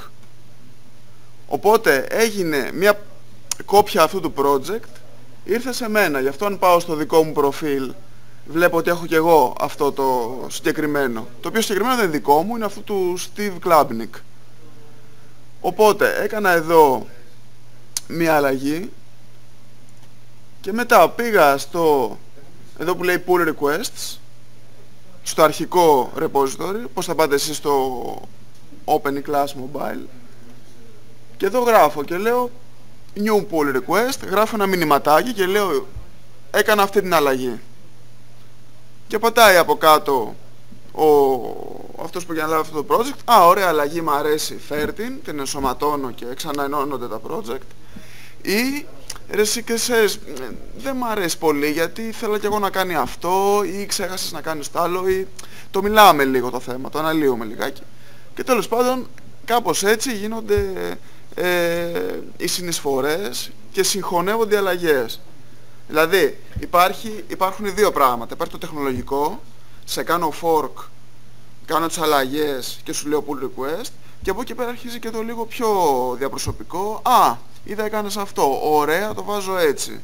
Οπότε έγινε μια κόπια αυτού του project, ήρθε σε μένα. Γι' αυτό αν πάω στο δικό μου προφίλ βλέπω ότι έχω και εγώ αυτό το συγκεκριμένο. Το οποίο συγκεκριμένο δεν είναι δικό μου, είναι αυτό του Steve Klabnik. Οπότε έκανα εδώ μια αλλαγή και μετά πήγα στο εδώ που λέει pull requests, στο αρχικό repository, πώς θα πάτε εσείς στο OpenClass Mobile, και εδώ γράφω και λέω new pull request, γράφω ένα μηνυματάκι και λέω έκανα αυτή την αλλαγή. Και πατάει από κάτω ο... αυτός που για να λάβει αυτό το project, α, ωραία αλλαγή, μου αρέσει, φέρ την, την ενσωματώνω και ξαναενώνονται τα project. Ή, ρε εσύ και εσείς, δεν μου αρέσει πολύ γιατί θέλω και εγώ να κάνει αυτό ή ξέχασες να κάνεις το άλλο ή το μιλάμε λίγο το θέμα, το αναλύουμε λιγάκι. Και τέλος πάντων, κάπως έτσι γίνονται ε, οι συνεισφορές και συγχωνεύονται οι αλλαγές. Δηλαδή, υπάρχει, υπάρχουν δύο πράγματα. Υπάρχει το τεχνολογικό, σε κάνω fork, κάνω τις αλλαγές και σου λέω pull request, και από εκεί πέρα αρχίζει και το λίγο πιο διαπροσωπικό. Α, είδα έκανες αυτό, ωραία, το βάζω έτσι.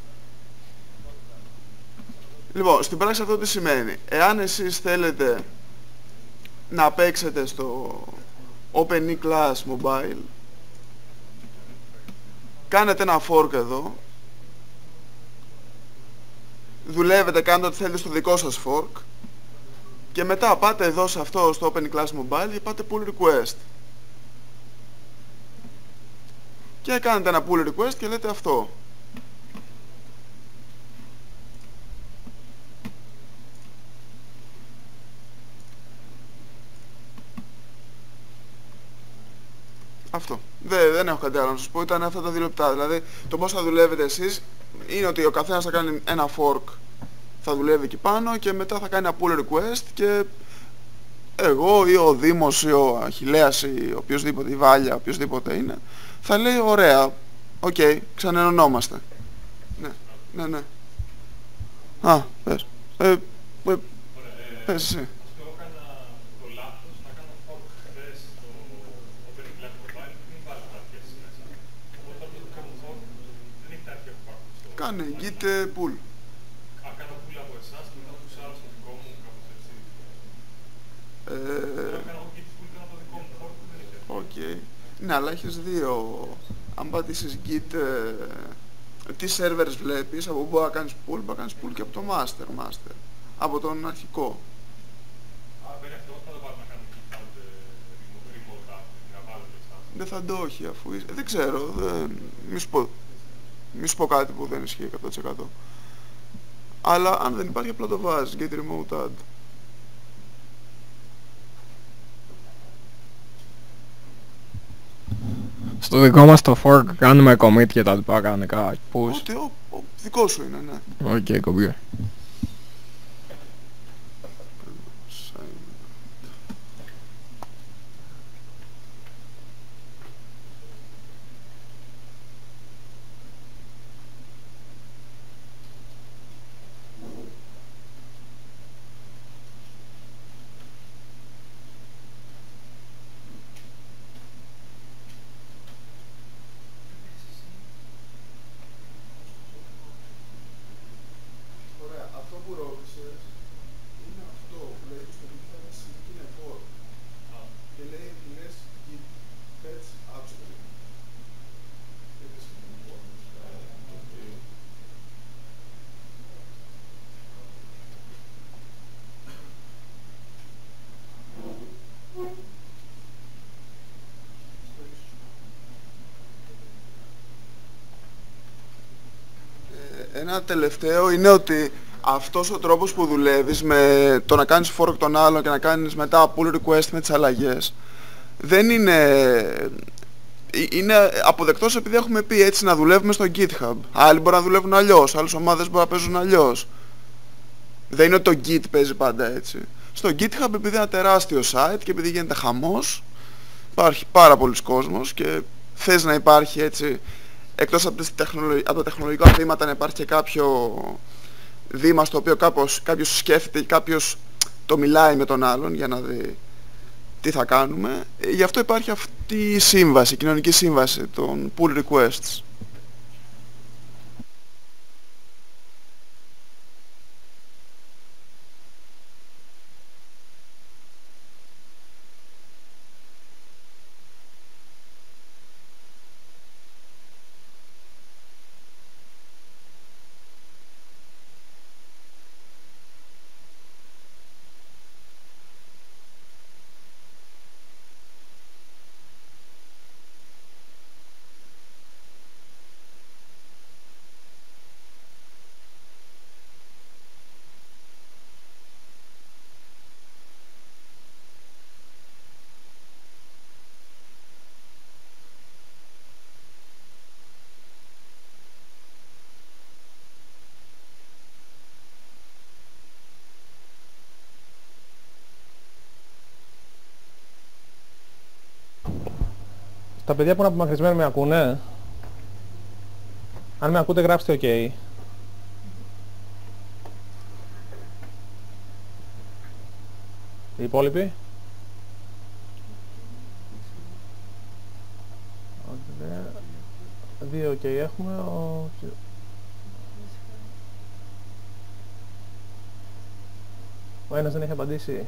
Λοιπόν, στην πράξη αυτό τι σημαίνει. Εάν εσείς θέλετε να παίξετε στο OpenClass Mobile, κάνετε ένα fork εδώ, δουλεύετε, κάνετε ό,τι θέλετε στο δικό σας fork Και μετά πάτε εδώ σε αυτό στο Open Class Mobile και πάτε pull request. Και κάνετε ένα pull request και λέτε αυτό. Αυτό. Δεν, δεν έχω κάτι άλλο να σας πω, ήταν αυτά τα δύο λεπτά. Δηλαδή, το πώς θα δουλεύετε εσείς είναι ότι ο καθένας θα κάνει ένα fork, θα δουλεύει εκεί πάνω και μετά θα κάνει ένα pull request και εγώ ή ο Δήμος ή ο Αχιλλέας ή οποιοσδήποτε, η Βάλια, οποιοσδήποτε είναι, θα λέει ωραία, οκ, okay, ξανενωνόμαστε. Ναι, ναι, ναι. Α, πες. Ε, ε, πες εσύ. Κάνε git pull. Α, κάνω pull από εσάς και μετά τους άλλους στο δικό μου, κάπως έτσι. Ε... Κάνω εγώ git pull, κάνω το δικό μου fork που δεν έχει. Οκ. Ναι, αλλά έχεις δύο. Αν πατήσεις git, ε, τι servers βλέπεις, από πού μπορεί να κάνεις pull, μπορεί να κάνεις pull και από το master, master. Από τον αρχικό. Α, δεν είναι αυτό, θα το πάρω να κάνω git out, remote app, να βάλω το εσάς. Δεν θα το έχει αφού είσαι... Δεν ξέρω, δεν... Μη σου πω... Μη σου πω κάτι που δεν ισχύει εκατό τοις εκατό. Αλλά αν δεν υπάρχει απλά το βάζεις, get remote add. Στο δικό μας το fork κάνουμε commit και τα λοιπά κανονικά, push. Ό,τι, ο, ο, δικό σου είναι, ναι. Οκ, okay, computer. Ένα τελευταίο είναι ότι αυτός ο τρόπος που δουλεύεις με το να κάνεις fork τον άλλο και να κάνεις μετά pull request με τις αλλαγές δεν είναι... είναι αποδεκτός επειδή έχουμε πει έτσι να δουλεύουμε στο GitHub. Άλλοι μπορεί να δουλεύουν αλλιώς, άλλες ομάδες μπορεί να παίζουν αλλιώς. Δεν είναι ότι το Git παίζει πάντα έτσι. Στο GitHub επειδή είναι ένα τεράστιο site και επειδή γίνεται χαμός, υπάρχει πάρα πολλοί κόσμος και θες να υπάρχει έτσι, εκτός από, τις τεχνολογι... από τα τεχνολογικά βήματα, να υπάρχει και κάποιο βήμα στο οποίο κάπως, κάποιος σκέφτεται ή κάποιος το μιλάει με τον άλλον για να δει τι θα κάνουμε. Γι' αυτό υπάρχει αυτή η σύμβαση, η κοινωνική σύμβαση των pull requests. Τα παιδιά που είναι απομακρυσμένα με ακούνε? Αν με ακούτε γράψτε OK. Οι υπόλοιποι? Δύο OK έχουμε. Ο, ο ένας δεν έχει απαντήσει.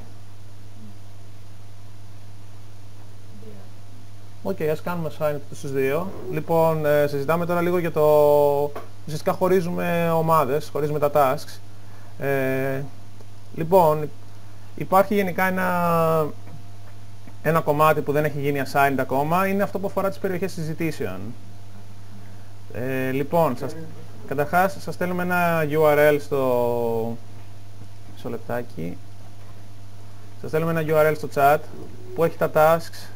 Οκ, okay, ας κάνουμε assign στους δύο. Λοιπόν, ε, συζητάμε τώρα λίγο για το... Ουσιαστικά χωρίζουμε ομάδες, χωρίζουμε τα tasks. Ε, λοιπόν, Υπάρχει γενικά ένα, ένα κομμάτι που δεν έχει γίνει assigned ακόμα, είναι αυτό που αφορά τις περιοχές συζητήσεων. Ε, λοιπόν, σας, καταρχάς σας στέλνουμε ένα γιου αρ ελ στο... μισό λεπτάκι. Σας στέλνουμε ένα γιου αρ ελ στο chat που έχει τα tasks.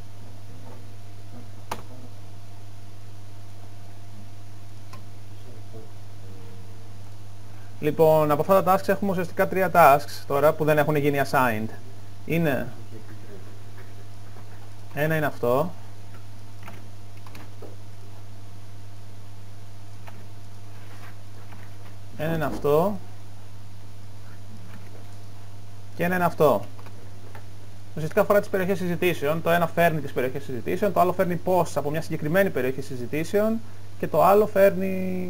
Λοιπόν, από αυτά τα tasks έχουμε ουσιαστικά τρία tasks τώρα που δεν έχουν γίνει assigned. Είναι... Ένα είναι αυτό. Ένα είναι αυτό. Και ένα είναι αυτό. Ουσιαστικά αφορά τις περιοχές συζητήσεων. Το ένα φέρνει τις περιοχές συζητήσεων, το άλλο φέρνει posts από μια συγκεκριμένη περιοχή συζητήσεων και το άλλο φέρνει...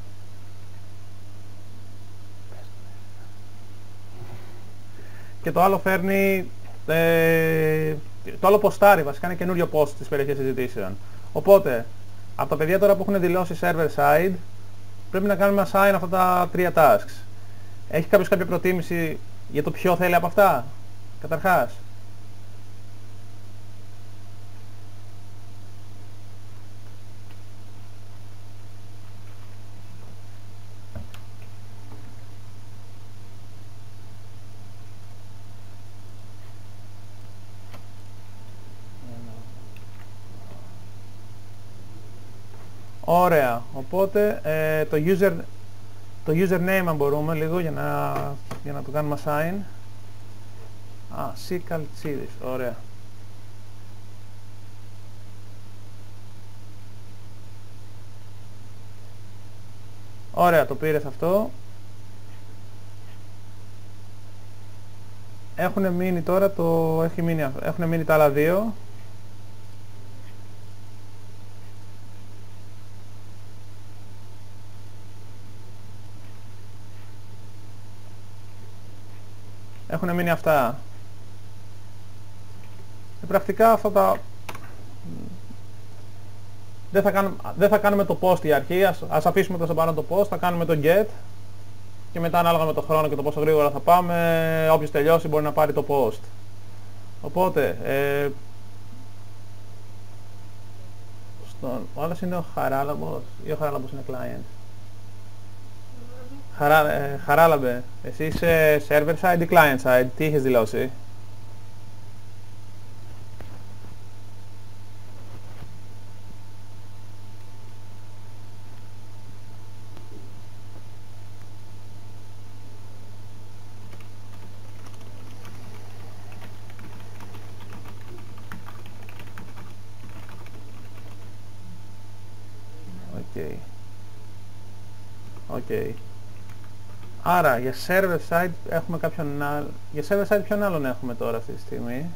και το άλλο φέρνει... Ε, το άλλο ποστάρει βασικά, είναι καινούριο post στις περιοχές συζητήσεων. Οπότε, από τα παιδιά τώρα που έχουν δηλώσει server side, πρέπει να κάνουμε assign αυτά τα τρία tasks. Έχει κάποιος κάποια προτίμηση για το ποιο θέλει από αυτά, καταρχάς? Ωραία, οπότε ε, το, user, το username αν μπορούμε λίγο για να, για να το κάνουμε assign. Α, Sikaltsidis, ωραία. Ωραία, το πήρες αυτό. Έχουν μείνει τώρα το... Έχει μείνει, έχουν μείνει τα άλλα δύο. Έχουν μείνει αυτά. Και πρακτικά αυτά τα... Δεν θα, κάνουμε, δεν θα κάνουμε το post για αρχή, ας, ας αφήσουμε το παρόν το post, θα κάνουμε το get και μετά ανάλογα με το χρόνο και το πόσο γρήγορα θα πάμε, όποιος τελειώσει μπορεί να πάρει το post. Οπότε, ε, στον, ο άλλος είναι ο Χαράλαμπος ή ο Χαράλαμπος είναι client? Χαρά, ε, Χαράλαμπε, εσύ είσαι server side ή client side, τι είχες δηλώσει? Οκ. Okay. Οκ. Okay. Άρα για server side έχουμε κάποιον άλλο. Για server side ποιον άλλον έχουμε τώρα αυτή τη στιγμή?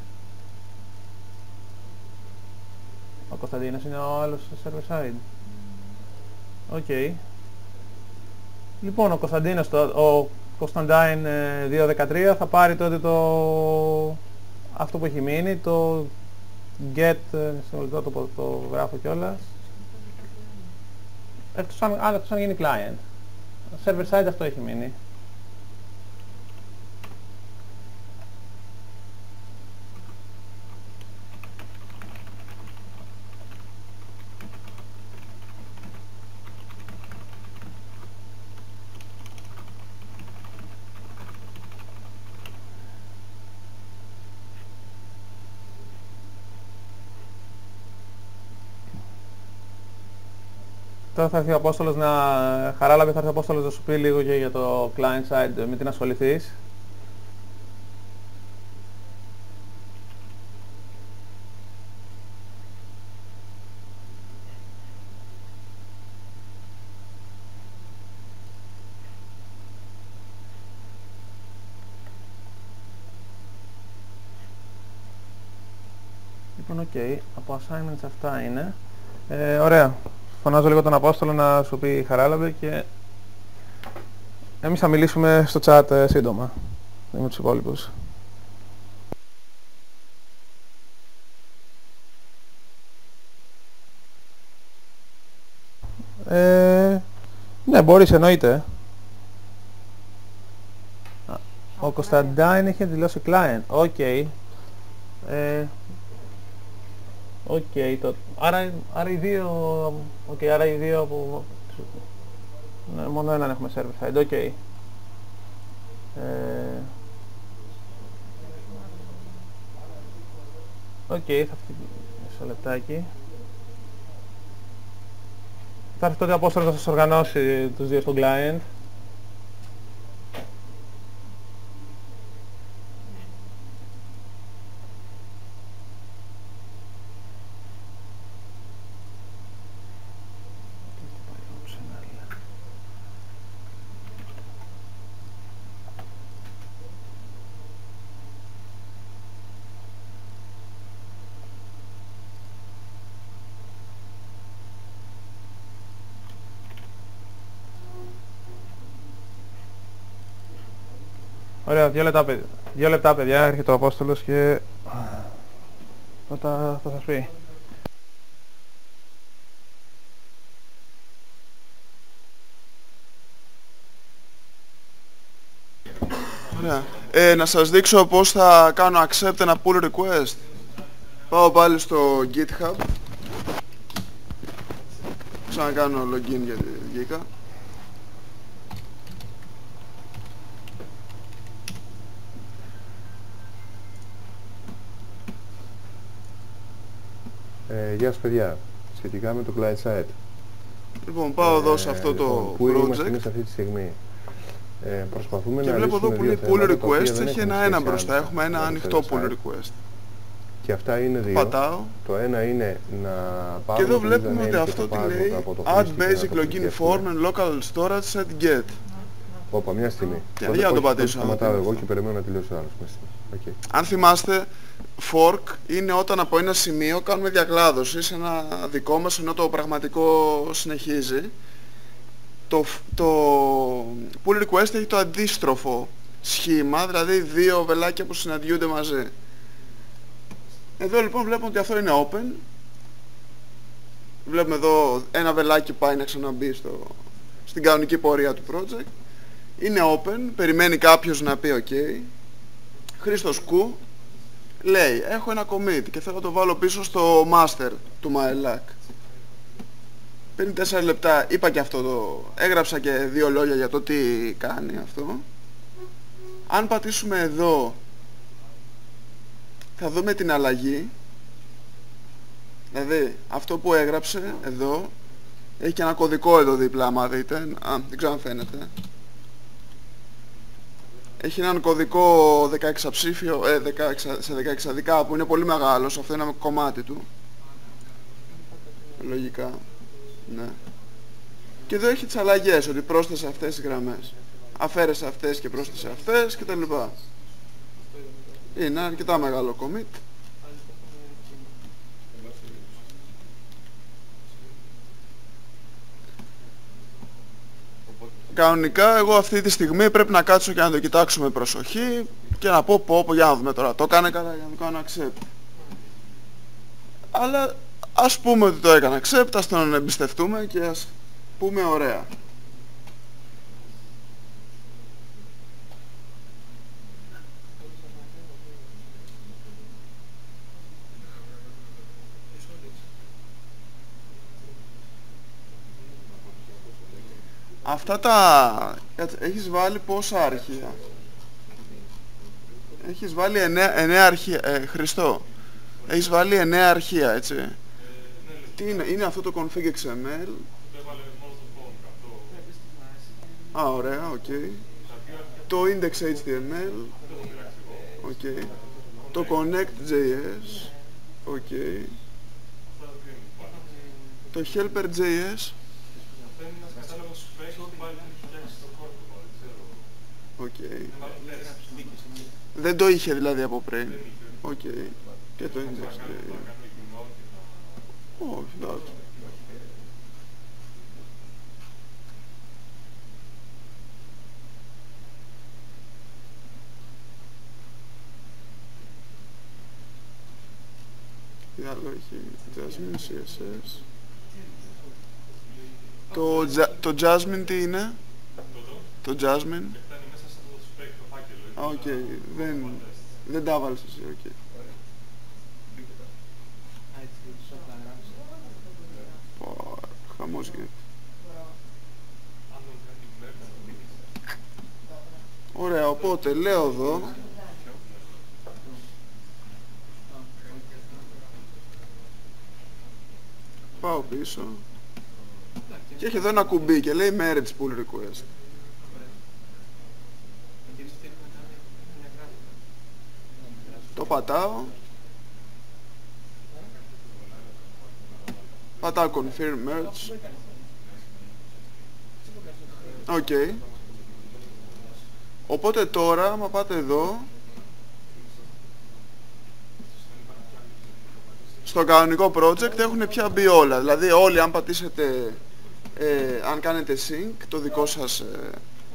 Ο Κωνσταντίνος είναι ο άλλος στο server side. Οκ. Okay. Λοιπόν, ο Κωνσταντίνος, το, ο Κωνσταντάιν δύο δεκατρία θα πάρει τότε το... αυτό που έχει μείνει, το get, το, το, το γράφω κιόλας. Εκτός αν, αν, εκτός αν γίνει client. Server side αυτό έχει μείνει. Τώρα θα έρθει ο Απόστολος να... Χαράλαμπε, θα έρθει ο Απόστολος να σου πει λίγο και για το client side, με την ασχοληθείς. Λοιπόν, οκ. Okay. Από assignments αυτά είναι. Ε, ωραία. Φωνάζω λίγο τον Απόστολο να σου πει Χαράλαμπε και εμείς θα μιλήσουμε στο chat ε, σύντομα με τους υπόλοιπους. Ε, ναι, μπορείς, εννοείται. Ο Κωνσταντάιν είχε δηλώσει client. Οκ. Okay. Ε, Οκ. Okay, το... άρα, άρα οι δύο... Οκ, okay, άρα οι δύο που... Ναι, μόνο έναν έχουμε server side. Οκ. Okay. Ε... Οκ, okay, θα φύγει μισό λεπτάκι. Θα έρθει τότε ο Απόστολος να σας οργανώσει τους δύο στον client. Ωραία, δύο λεπτά, παιδιά. Δύο λεπτά, παιδιά, έρχεται ο Απόστολος και θα, θα σας πει. Ωραία. Ε, να σας δείξω πώς θα κάνω accept ένα pull request. Πάω πάλι στο GitHub. Ξανακάνω login γιατί βγήκα. Ε, γεια σας παιδιά, σχετικά με το client side. Λοιπόν, πάω εδώ σε αυτό το λοιπόν, πού είμαστε project. εμείς αυτή τη στιγμή. Ε, προσπαθούμε Και να βλέπω εδώ λύσουμε που λέει δύο pull θέματα, τα οποία request, δεν έχει έχουν ένα ένα σχέση μπροστά, άμεσα έχουμε ένα με το ανοιχτό server pull side. request. Και αυτά είναι δύο. Πατάω. Το ένα είναι να Και πάρουμε εδώ το βλέπουμε username ότι και αυτό το τι password λέει από το Add χρήστη και να basic το login πληθεύσουμε. form and local storage set get. Όπα, μια στιγμή. Για- Τότε για να το όχι, τότε πατήσω, σταματάω να το εγώ δω. και περιμένω να τελειώσει ο άλλος. Μια στιγμή. Okay. Αν θυμάστε, fork είναι όταν από ένα σημείο κάνουμε διακλάδωση σε ένα δικό μας ενώ το πραγματικό συνεχίζει. Το, το pull request έχει το αντίστροφο σχήμα, δηλαδή δύο βελάκια που συναντιούνται μαζί. Εδώ λοιπόν βλέπουμε ότι αυτό είναι open. Βλέπουμε εδώ ένα βελάκι πάει να ξαναμπεί στο, στην κανονική πορεία του project. Είναι open, περιμένει κάποιος να πει ok. Χρήστος Q λέει έχω ένα commit και θέλω να το βάλω πίσω στο master του MyLac. Παίρνει τέσσερα λεπτά, είπα και αυτό το... έγραψα και δύο λόγια για το τι κάνει αυτό. Αν πατήσουμε εδώ θα δούμε την αλλαγή. Δηλαδή αυτό που έγραψε εδώ έχει και ένα κωδικό εδώ δίπλα άμα δείτε. Α, δεν ξέρω αν φαίνεται. Έχει έναν κωδικό δεκαεξαψήφιο, ε, δεκαέξι, σε δεκαεξαδικά που είναι πολύ μεγάλος, αυτό είναι ένα κομμάτι του. Λογικά. Ναι. Και εδώ έχει τις αλλαγές, ότι πρόσθεσε αυτές τις γραμμές. Αφαίρεσε αυτές και πρόσθεσε αυτές και τα λοιπά. Είναι αρκετά μεγάλο commit. Κανονικά εγώ αυτή τη στιγμή πρέπει να κάτσω και να το κοιτάξω με προσοχή και να πω πω πω για να δούμε τώρα, το έκανε καλά για να το κάνω accept. Αλλά ας πούμε ότι το έκανα accept, ας τον εμπιστευτούμε και ας πούμε ωραία. Αυτά τα... έχεις βάλει πόσα αρχεία? Έχεις βάλει εννέα αρχεία, ε, Χριστό. Έχεις βάλει εννέα αρχεία, έτσι. Τι είναι, είναι αυτό το config εξ εμ ελ. Α, ωραία, οκ. Okay. Το index έιτς τι εμ ελ. Οκ. Okay. Το connect.js. Οκ. Okay. Το helper.js. Okay. Δεν το είχε δηλαδή από πριν. Οκ. Okay. Και το index. Όχι, εντάξει. Τι άλλο έχει? Jasmine, σι ες ες. Το, το Jasmine τι είναι? Το Jasmine. Α, οκ. Δεν, δεν τα βάλεις εσύ, οκ. Πω, χαμός γίνεται. Ωραία, οπότε λέω εδώ πάω πίσω και έχει εδώ ένα κουμπί και λέει marriage pull request. Το πατάω, πατάω confirm merge. Οκ. Okay. Οπότε τώρα, άμα πάτε εδώ, στο κανονικό project έχουν πια μπει όλα. Δηλαδή όλοι, αν πατήσετε, ε, αν κάνετε sync το δικό σας ε,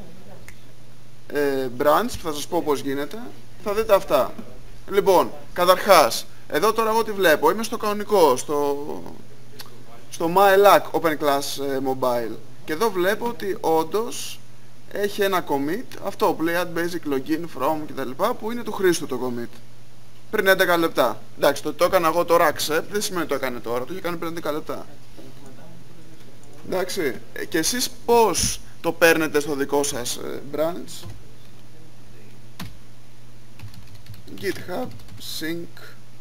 ε, branch, που θα σας πω πώς γίνεται, θα δείτε αυτά. Λοιπόν, καταρχάς, εδώ τώρα εγώ τι βλέπω, είμαι στο κανονικό, στο, στο MyLac Open Class ε, Mobile. Και εδώ βλέπω ότι όντως έχει ένα commit, αυτό που λέει add basic login from κτλ, που είναι του χρήστου το commit. Πριν έντεκα λεπτά. Εντάξει, το, το έκανα εγώ τώρα accept, δεν σημαίνει ότι το έκανε τώρα, το είχε κάνει πριν έντεκα λεπτά. Εντάξει, και εσείς πώς το παίρνετε στο δικό σας ε, branch? GitHub sync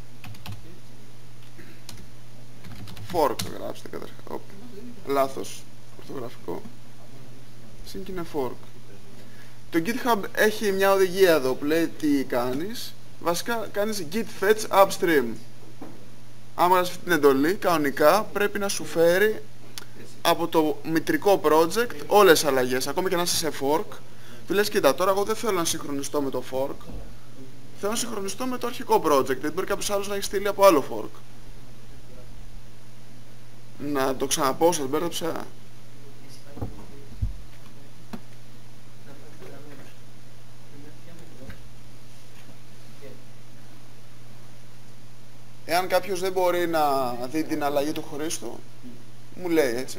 fork γράψτε καταρχάς. Λάθος ορθογραφικό. Sync είναι fork. Το GitHub έχει μια οδηγία εδώ που λέει τι κάνεις. Βασικά κάνεις git fetch upstream. Άμα γράψεις αυτή την εντολή, κανονικά πρέπει να σου φέρει από το μητρικό project όλες τις αλλαγές. Ακόμη και να είσαι σε fork. Του λες, κοίτα, τώρα εγώ δεν θέλω να συγχρονιστώ με το fork. Θέλω να συγχρονιστώ με το αρχικό project. Γιατί μπορεί κάποιος άλλος να έχει στείλει από άλλο fork. Να το ξαναπώ, σας μπέρδεψα. Εάν κάποιος δεν μπορεί να δει την αλλαγή του χρήστου, μου λέει, έτσι.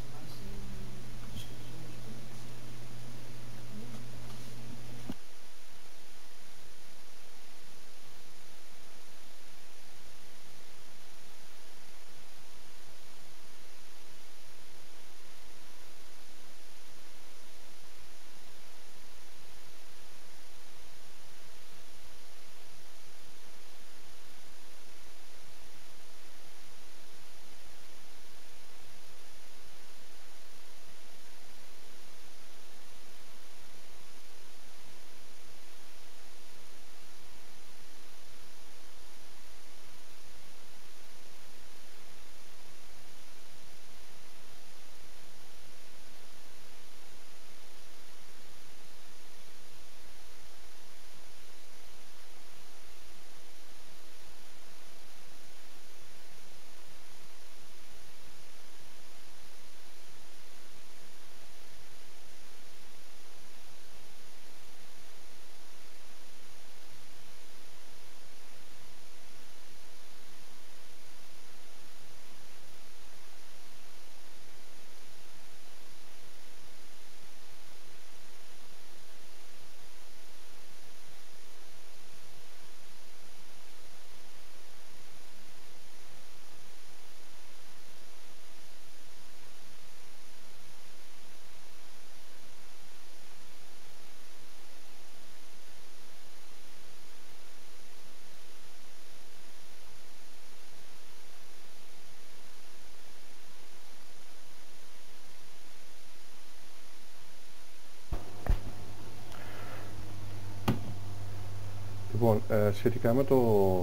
Λοιπόν, ε, σχετικά με το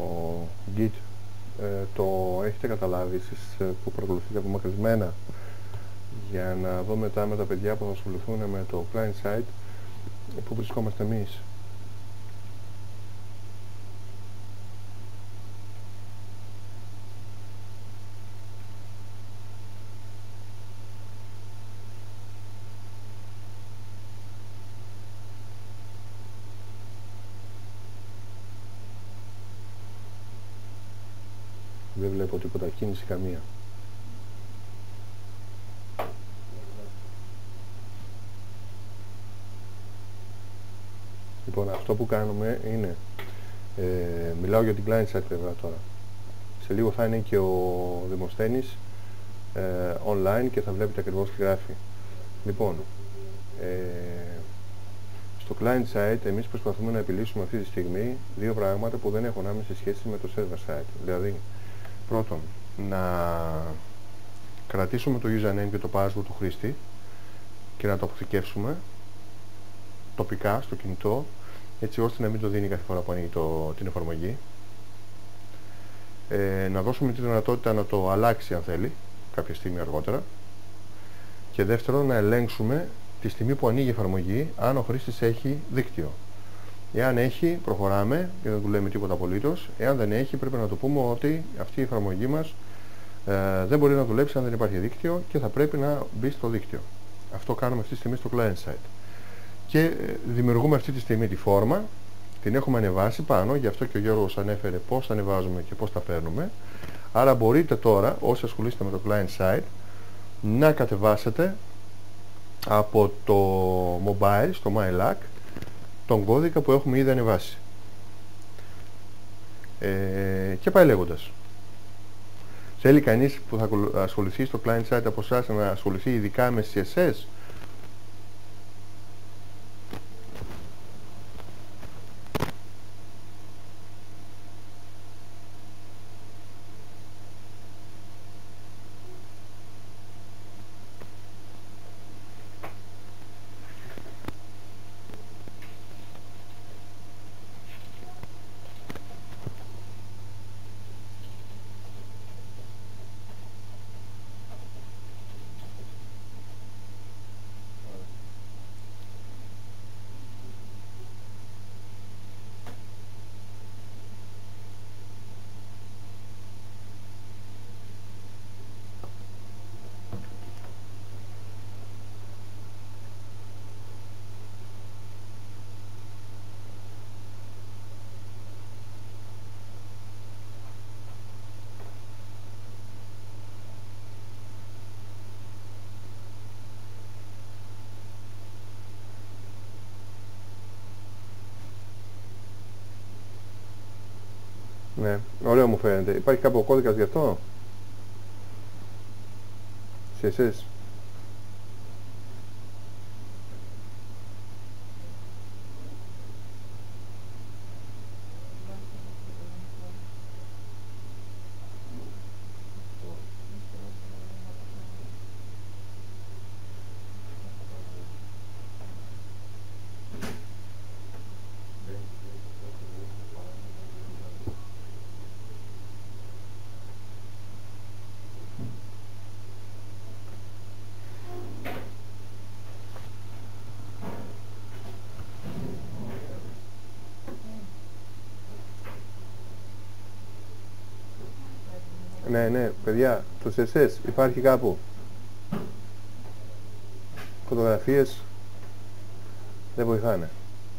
Git, ε, το έχετε καταλάβει εσείς ε, που παρακολουθείτε απομακρυσμένα, για να δω μετά με τα παιδιά που θα ασχοληθούν με το client side που βρισκόμαστε εμείς. Δεν βλέπω τίποτα κίνηση καμία. Λοιπόν, αυτό που κάνουμε είναι, ε, μιλάω για την client side πλευρά τώρα. Σε λίγο θα είναι και ο Δημοσθένης ε, online και θα βλέπετε ακριβώς τι γράφει. Λοιπόν, ε, στο client side εμείς προσπαθούμε να επιλύσουμε αυτή τη στιγμή δύο πράγματα που δεν έχουν άμεση σχέση με το server side. Δηλαδή, πρώτον, να κρατήσουμε το username και το password του χρήστη και να το αποθηκεύσουμε τοπικά στο κινητό, έτσι ώστε να μην το δίνει κάθε φορά που ανοίγει το, την εφαρμογή. Ε, να δώσουμε τη δυνατότητα να το αλλάξει αν θέλει κάποια στιγμή αργότερα. Και δεύτερον, να ελέγξουμε τη στιγμή που ανοίγει η εφαρμογή αν ο χρήστης έχει δίκτυο. Εάν έχει, προχωράμε και δεν του λέμε τίποτα απολύτως. Εάν δεν έχει, πρέπει να του πούμε ότι αυτή η εφαρμογή μας ε, δεν μπορεί να δουλέψει αν δεν υπάρχει δίκτυο και θα πρέπει να μπει στο δίκτυο. Αυτό κάνουμε αυτή τη στιγμή στο client side. Και ε, δημιουργούμε αυτή τη στιγμή τη φόρμα, την έχουμε ανεβάσει πάνω, γι' αυτό και ο Γιώργος ανέφερε πώς ανεβάζουμε και πώς τα παίρνουμε. Άρα μπορείτε τώρα, όσοι ασχολείστε με το client side, να κατεβάσετε από το mobile, στο MyLac, τον κώδικα που έχουμε ήδη ανεβάσει. Ε, και πάει λέγοντας. Θέλει κανείς που θα ασχοληθεί στο client side από εσάς να ασχοληθεί ειδικά με σι ες ες? Ναι, ωραίο μου φαίνεται. Υπάρχει κάποιο κώδικας γι' αυτό? σι ες ες. Ναι, ναι, παιδιά, το σι ες ες υπάρχει κάπου. Φωτογραφίες δεν βοηθάνε.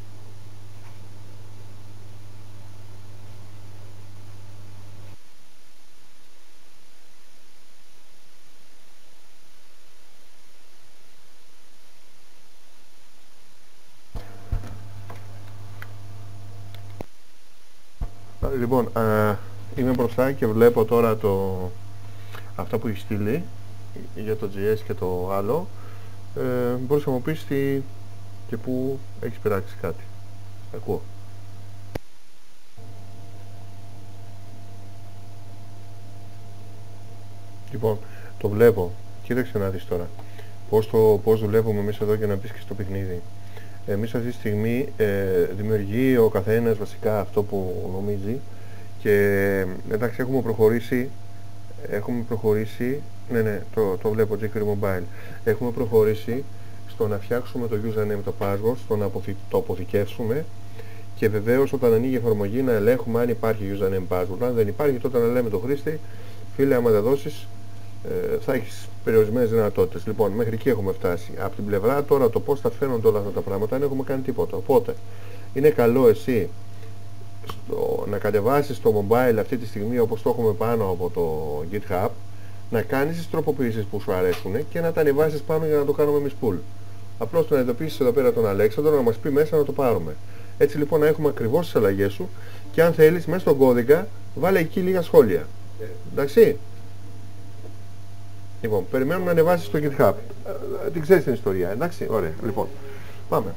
Λοιπόν, α, είμαι μπροστά και βλέπω τώρα το, αυτά που έχει στείλει για το τζι ες και το άλλο. Ε, μπορείς να μου πεις τι και πού έχεις πειράξει κάτι. Ακούω. Λοιπόν, το βλέπω. Κοίταξε να δεις τώρα πώς, το, πώς δουλεύουμε εμείς εδώ, και να πεις και στο παιχνίδι. Εμείς αυτή τη στιγμή ε, δημιουργεί ο καθένας βασικά αυτό που νομίζει. Και εντάξει, έχουμε προχωρήσει, έχουμε προχωρήσει, ναι, ναι, το, το βλέπω, jQuery Mobile. Έχουμε προχωρήσει στο να φτιάξουμε το username, το password, στο να αποθη, το αποθηκεύσουμε, και βεβαίως όταν ανοίγει η εφαρμογή να ελέγχουμε αν υπάρχει username, password. Αν δεν υπάρχει, τότε να λέμε το χρήστη, φίλε, άμα δεν δώσεις, ε, θα έχεις περιορισμένες δυνατότητες. Λοιπόν, μέχρι εκεί έχουμε φτάσει. Από την πλευρά τώρα το πώς θα φαίνονται όλα αυτά τα πράγματα, δεν έχουμε κάνει τίποτα. Οπότε, είναι καλό εσύ στο, να κατεβάσεις το mobile αυτή τη στιγμή, όπως το έχουμε πάνω από το GitHub, να κάνεις τις τροποποιήσεις που σου αρέσουν και να τα ανεβάσεις πάνω για να το κάνουμε εμείς pull. Απλώς να ειδοποιήσεις εδώ πέρα τον Αλέξανδρο να μας πει μέσα να το πάρουμε. Έτσι λοιπόν να έχουμε ακριβώς τις αλλαγές σου και αν θέλεις μέσα στον κώδικα βάλε εκεί λίγα σχόλια. Εντάξει. Λοιπόν, περιμένουμε να ανεβάσεις στο GitHub. Ε, την ξέρεις την ιστορία, εντάξει. Ωραία. Λοιπόν, πάμε.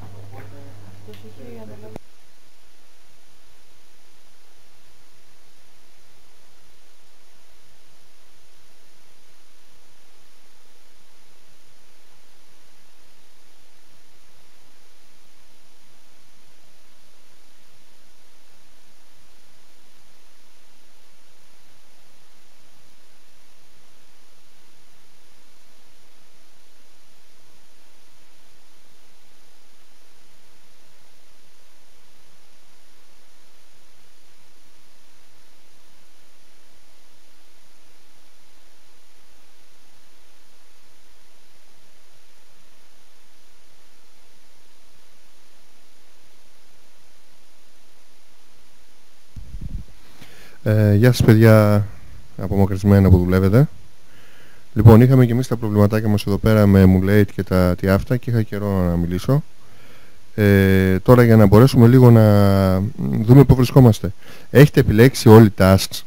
Ε, γεια σας παιδιά απομακρυσμένα που δουλεύετε. Λοιπόν, είχαμε και εμείς τα προβληματάκια μας εδώ πέρα με emulate και τα τι αυτά και είχα καιρό να μιλήσω. Ε, τώρα για να μπορέσουμε λίγο να δούμε πού βρισκόμαστε. Έχετε επιλέξει όλοι tasks.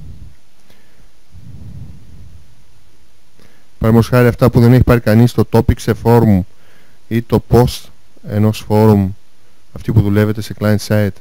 Παραδείγματος χάρη αυτά που δεν έχει πάρει κανείς το topic σε forum ή το post ενός forum, αυτοί που δουλεύετε σε client site.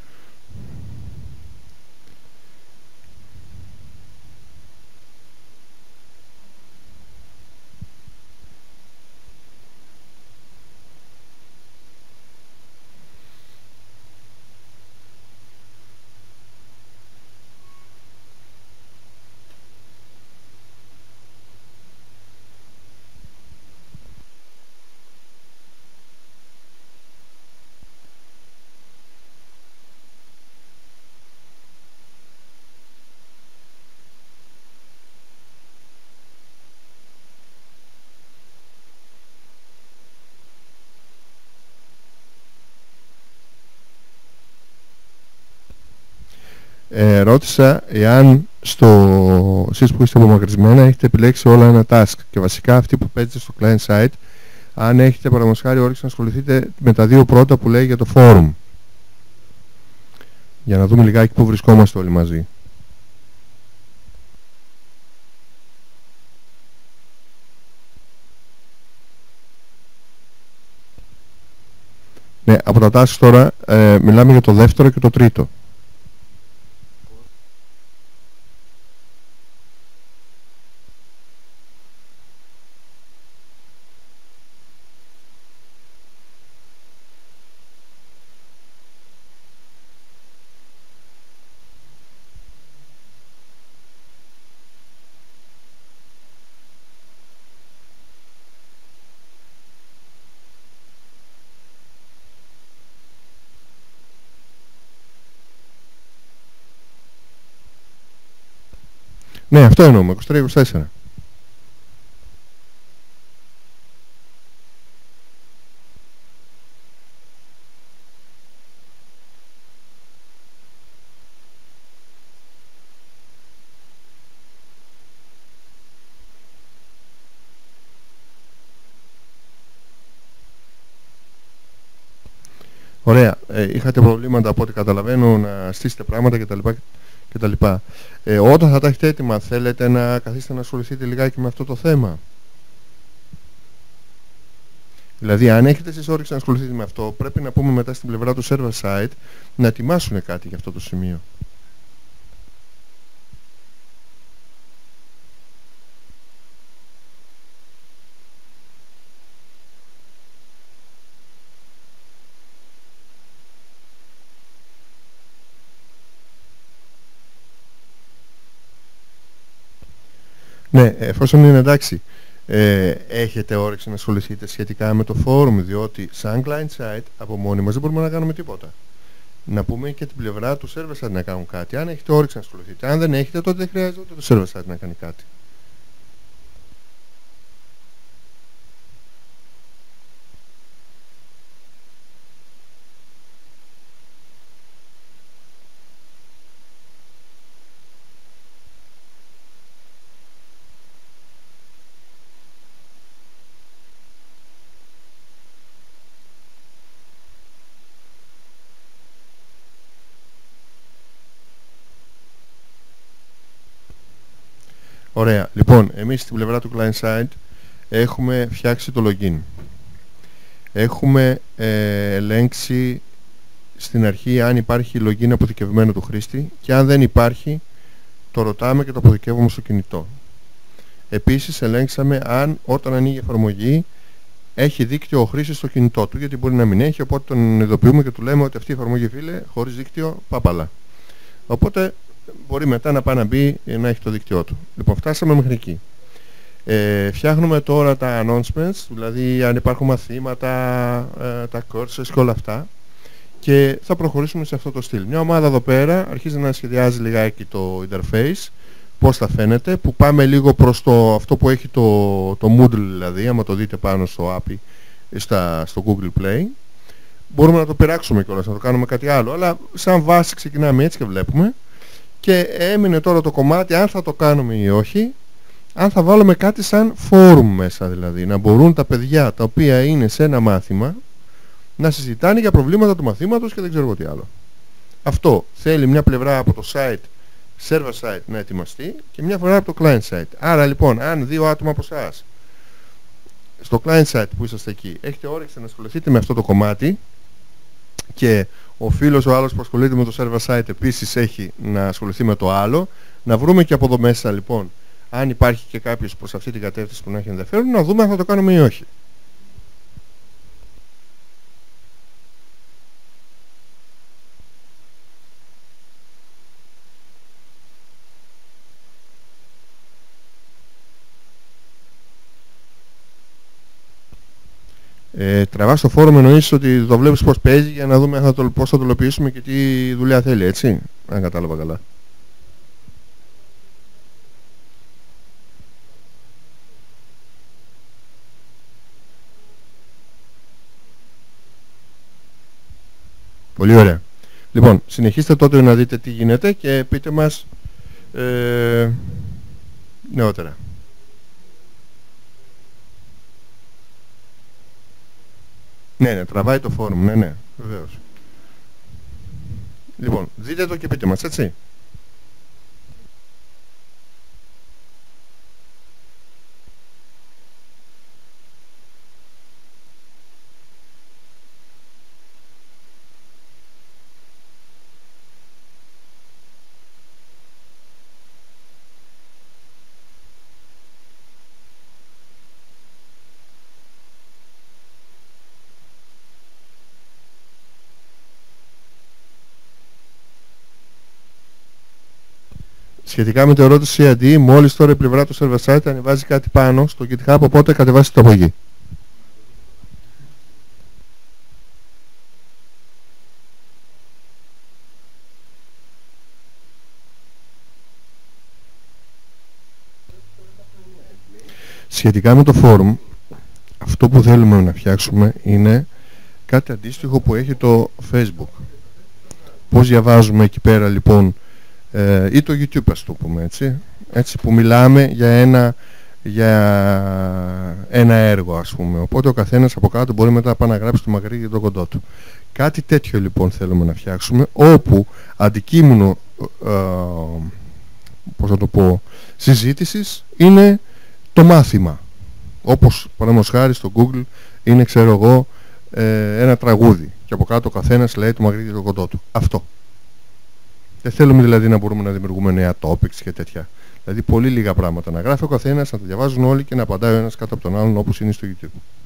Ε, ρώτησα εάν στο, εσείς που είστε απομακρυσμένα έχετε επιλέξει όλα ένα task και βασικά αυτοί που παίζετε στο client site, αν έχετε παραδείγματος χάρη όρεξη να ασχοληθείτε με τα δύο πρώτα που λέει για το forum, για να δούμε λιγάκι που βρισκόμαστε όλοι μαζί. Ναι, από τα tasks τώρα ε, μιλάμε για το δεύτερο και το τρίτο. Ναι, αυτό εννοούμε, είκοσι τρία είκοσι τέσσερα. Ωραία. Ε, είχατε προβλήματα από ό,τι καταλαβαίνω να στήσετε πράγματα κτλ. κτλ. Ε, όταν θα τα έχετε έτοιμα, θέλετε να καθίσετε να ασχοληθείτε λιγάκι με αυτό το θέμα. Δηλαδή, αν έχετε εσείς όρεξη να ασχοληθείτε με αυτό, πρέπει να πούμε μετά στην πλευρά του server side να ετοιμάσουν κάτι για αυτό το σημείο. Ναι, εφόσον είναι εντάξει, ε, έχετε όρεξη να ασχοληθείτε σχετικά με το forum, διότι σαν client site από μόνοι μας δεν μπορούμε να κάνουμε τίποτα. Να πούμε και την πλευρά του server side να κάνουν κάτι. Αν έχετε όρεξη να ασχοληθείτε, αν δεν έχετε, τότε δεν χρειάζεται ούτε το server side να κάνει κάτι. Ωραία. Λοιπόν, εμείς στην πλευρά του client side έχουμε φτιάξει το login. Έχουμε ε, ελέγξει στην αρχή αν υπάρχει login αποθηκευμένο του χρήστη και αν δεν υπάρχει το ρωτάμε και το αποθηκεύουμε στο κινητό. Επίσης ελέγξαμε αν όταν ανοίγει η εφαρμογή έχει δίκτυο ο χρήστης στο κινητό του, γιατί μπορεί να μην έχει, οπότε τον ειδοποιούμε και του λέμε ότι αυτή η εφαρμογή, φίλε, χωρίς δίκτυο, πάπαλα. Οπότε μπορεί μετά να πάει να μπει να έχει το δίκτυό του. Λοιπόν, φτάσαμε μέχρι εκεί. Ε, φτιάχνουμε τώρα τα announcements, δηλαδή αν υπάρχουν μαθήματα, ε, τα courses και όλα αυτά, και θα προχωρήσουμε σε αυτό το στυλ. Μια ομάδα εδώ πέρα αρχίζει να σχεδιάζει λιγάκι το interface, πώς θα φαίνεται, που πάμε λίγο προς το, αυτό που έχει το, το Moodle, δηλαδή, άμα το δείτε πάνω στο έι πι άι, στα, στο Google Play. Μπορούμε να το πειράξουμε κιόλας, να το κάνουμε κάτι άλλο, αλλά σαν βάση ξεκινάμε έτσι και βλέπουμε. Και έμεινε τώρα το κομμάτι αν θα το κάνουμε ή όχι, αν θα βάλουμε κάτι σαν forum μέσα, δηλαδή να μπορούν τα παιδιά τα οποία είναι σε ένα μάθημα να συζητάνε για προβλήματα του μαθήματος και δεν ξέρω τι άλλο. Αυτό θέλει μια πλευρά από το site, server side, να ετοιμαστεί και μια φορά από το client side. Άρα λοιπόν, αν δύο άτομα από εσάς στο client side που είσαστε εκεί έχετε όρεξη να ασχοληθείτε με αυτό το κομμάτι και ο φίλος ο άλλος που ασχολείται με το server side επίσης έχει να ασχοληθεί με το άλλο, να βρούμε και από εδώ μέσα λοιπόν αν υπάρχει και κάποιος προς αυτή την κατεύθυνση που να έχει ενδιαφέρον, να δούμε αν θα το κάνουμε ή όχι. Ε, τραβάς το φόρουμ, εννοείς ότι το βλέπεις πως παίζει για να δούμε αν θα το, πώς θα το υλοποιήσουμε και τι δουλειά θέλει, έτσι, αν κατάλαβα καλά. Πολύ ωραία. Λοιπόν, συνεχίστε τότε να δείτε τι γίνεται και πείτε μας ε, νεότερα. Ναι, ναι, τραβάει το φόρουμ, ναι, ναι, βεβαίως. Λοιπόν, δείτε το και πείτε μας, έτσι. Σχετικά με το ερώτηση σι άι ντι, μόλις τώρα η πλευρά του server site ανεβάζει κάτι πάνω στο GitHub, οπότε κατεβάστε το από εκεί. Σχετικά με το forum, αυτό που θέλουμε να φτιάξουμε είναι κάτι αντίστοιχο που έχει το Facebook. Πώς διαβάζουμε εκεί πέρα λοιπόν, Ε, ή το YouTube, ας το πούμε έτσι, έτσι που μιλάμε για ένα, για ένα έργο, ας πούμε, οπότε ο καθένας από κάτω μπορεί μετά να πάει να γράψει το μακρύ και το κοντό του. Κάτι τέτοιο λοιπόν θέλουμε να φτιάξουμε, όπου αντικείμενο ε, πώς θα το πω, συζήτησης είναι το μάθημα, όπως παραδείγματος χάρη στο Google είναι, ξέρω εγώ, ε, ένα τραγούδι και από κάτω ο καθένας λέει το μακρύ και το κοντό του. Αυτό. Δεν θέλουμε δηλαδή να μπορούμε να δημιουργούμε νέα topics και τέτοια. Δηλαδή πολύ λίγα πράγματα να γράφει ο καθένας, να τα διαβάζουν όλοι και να απαντάει ο ένας κάτω από τον άλλον όπως είναι στο YouTube.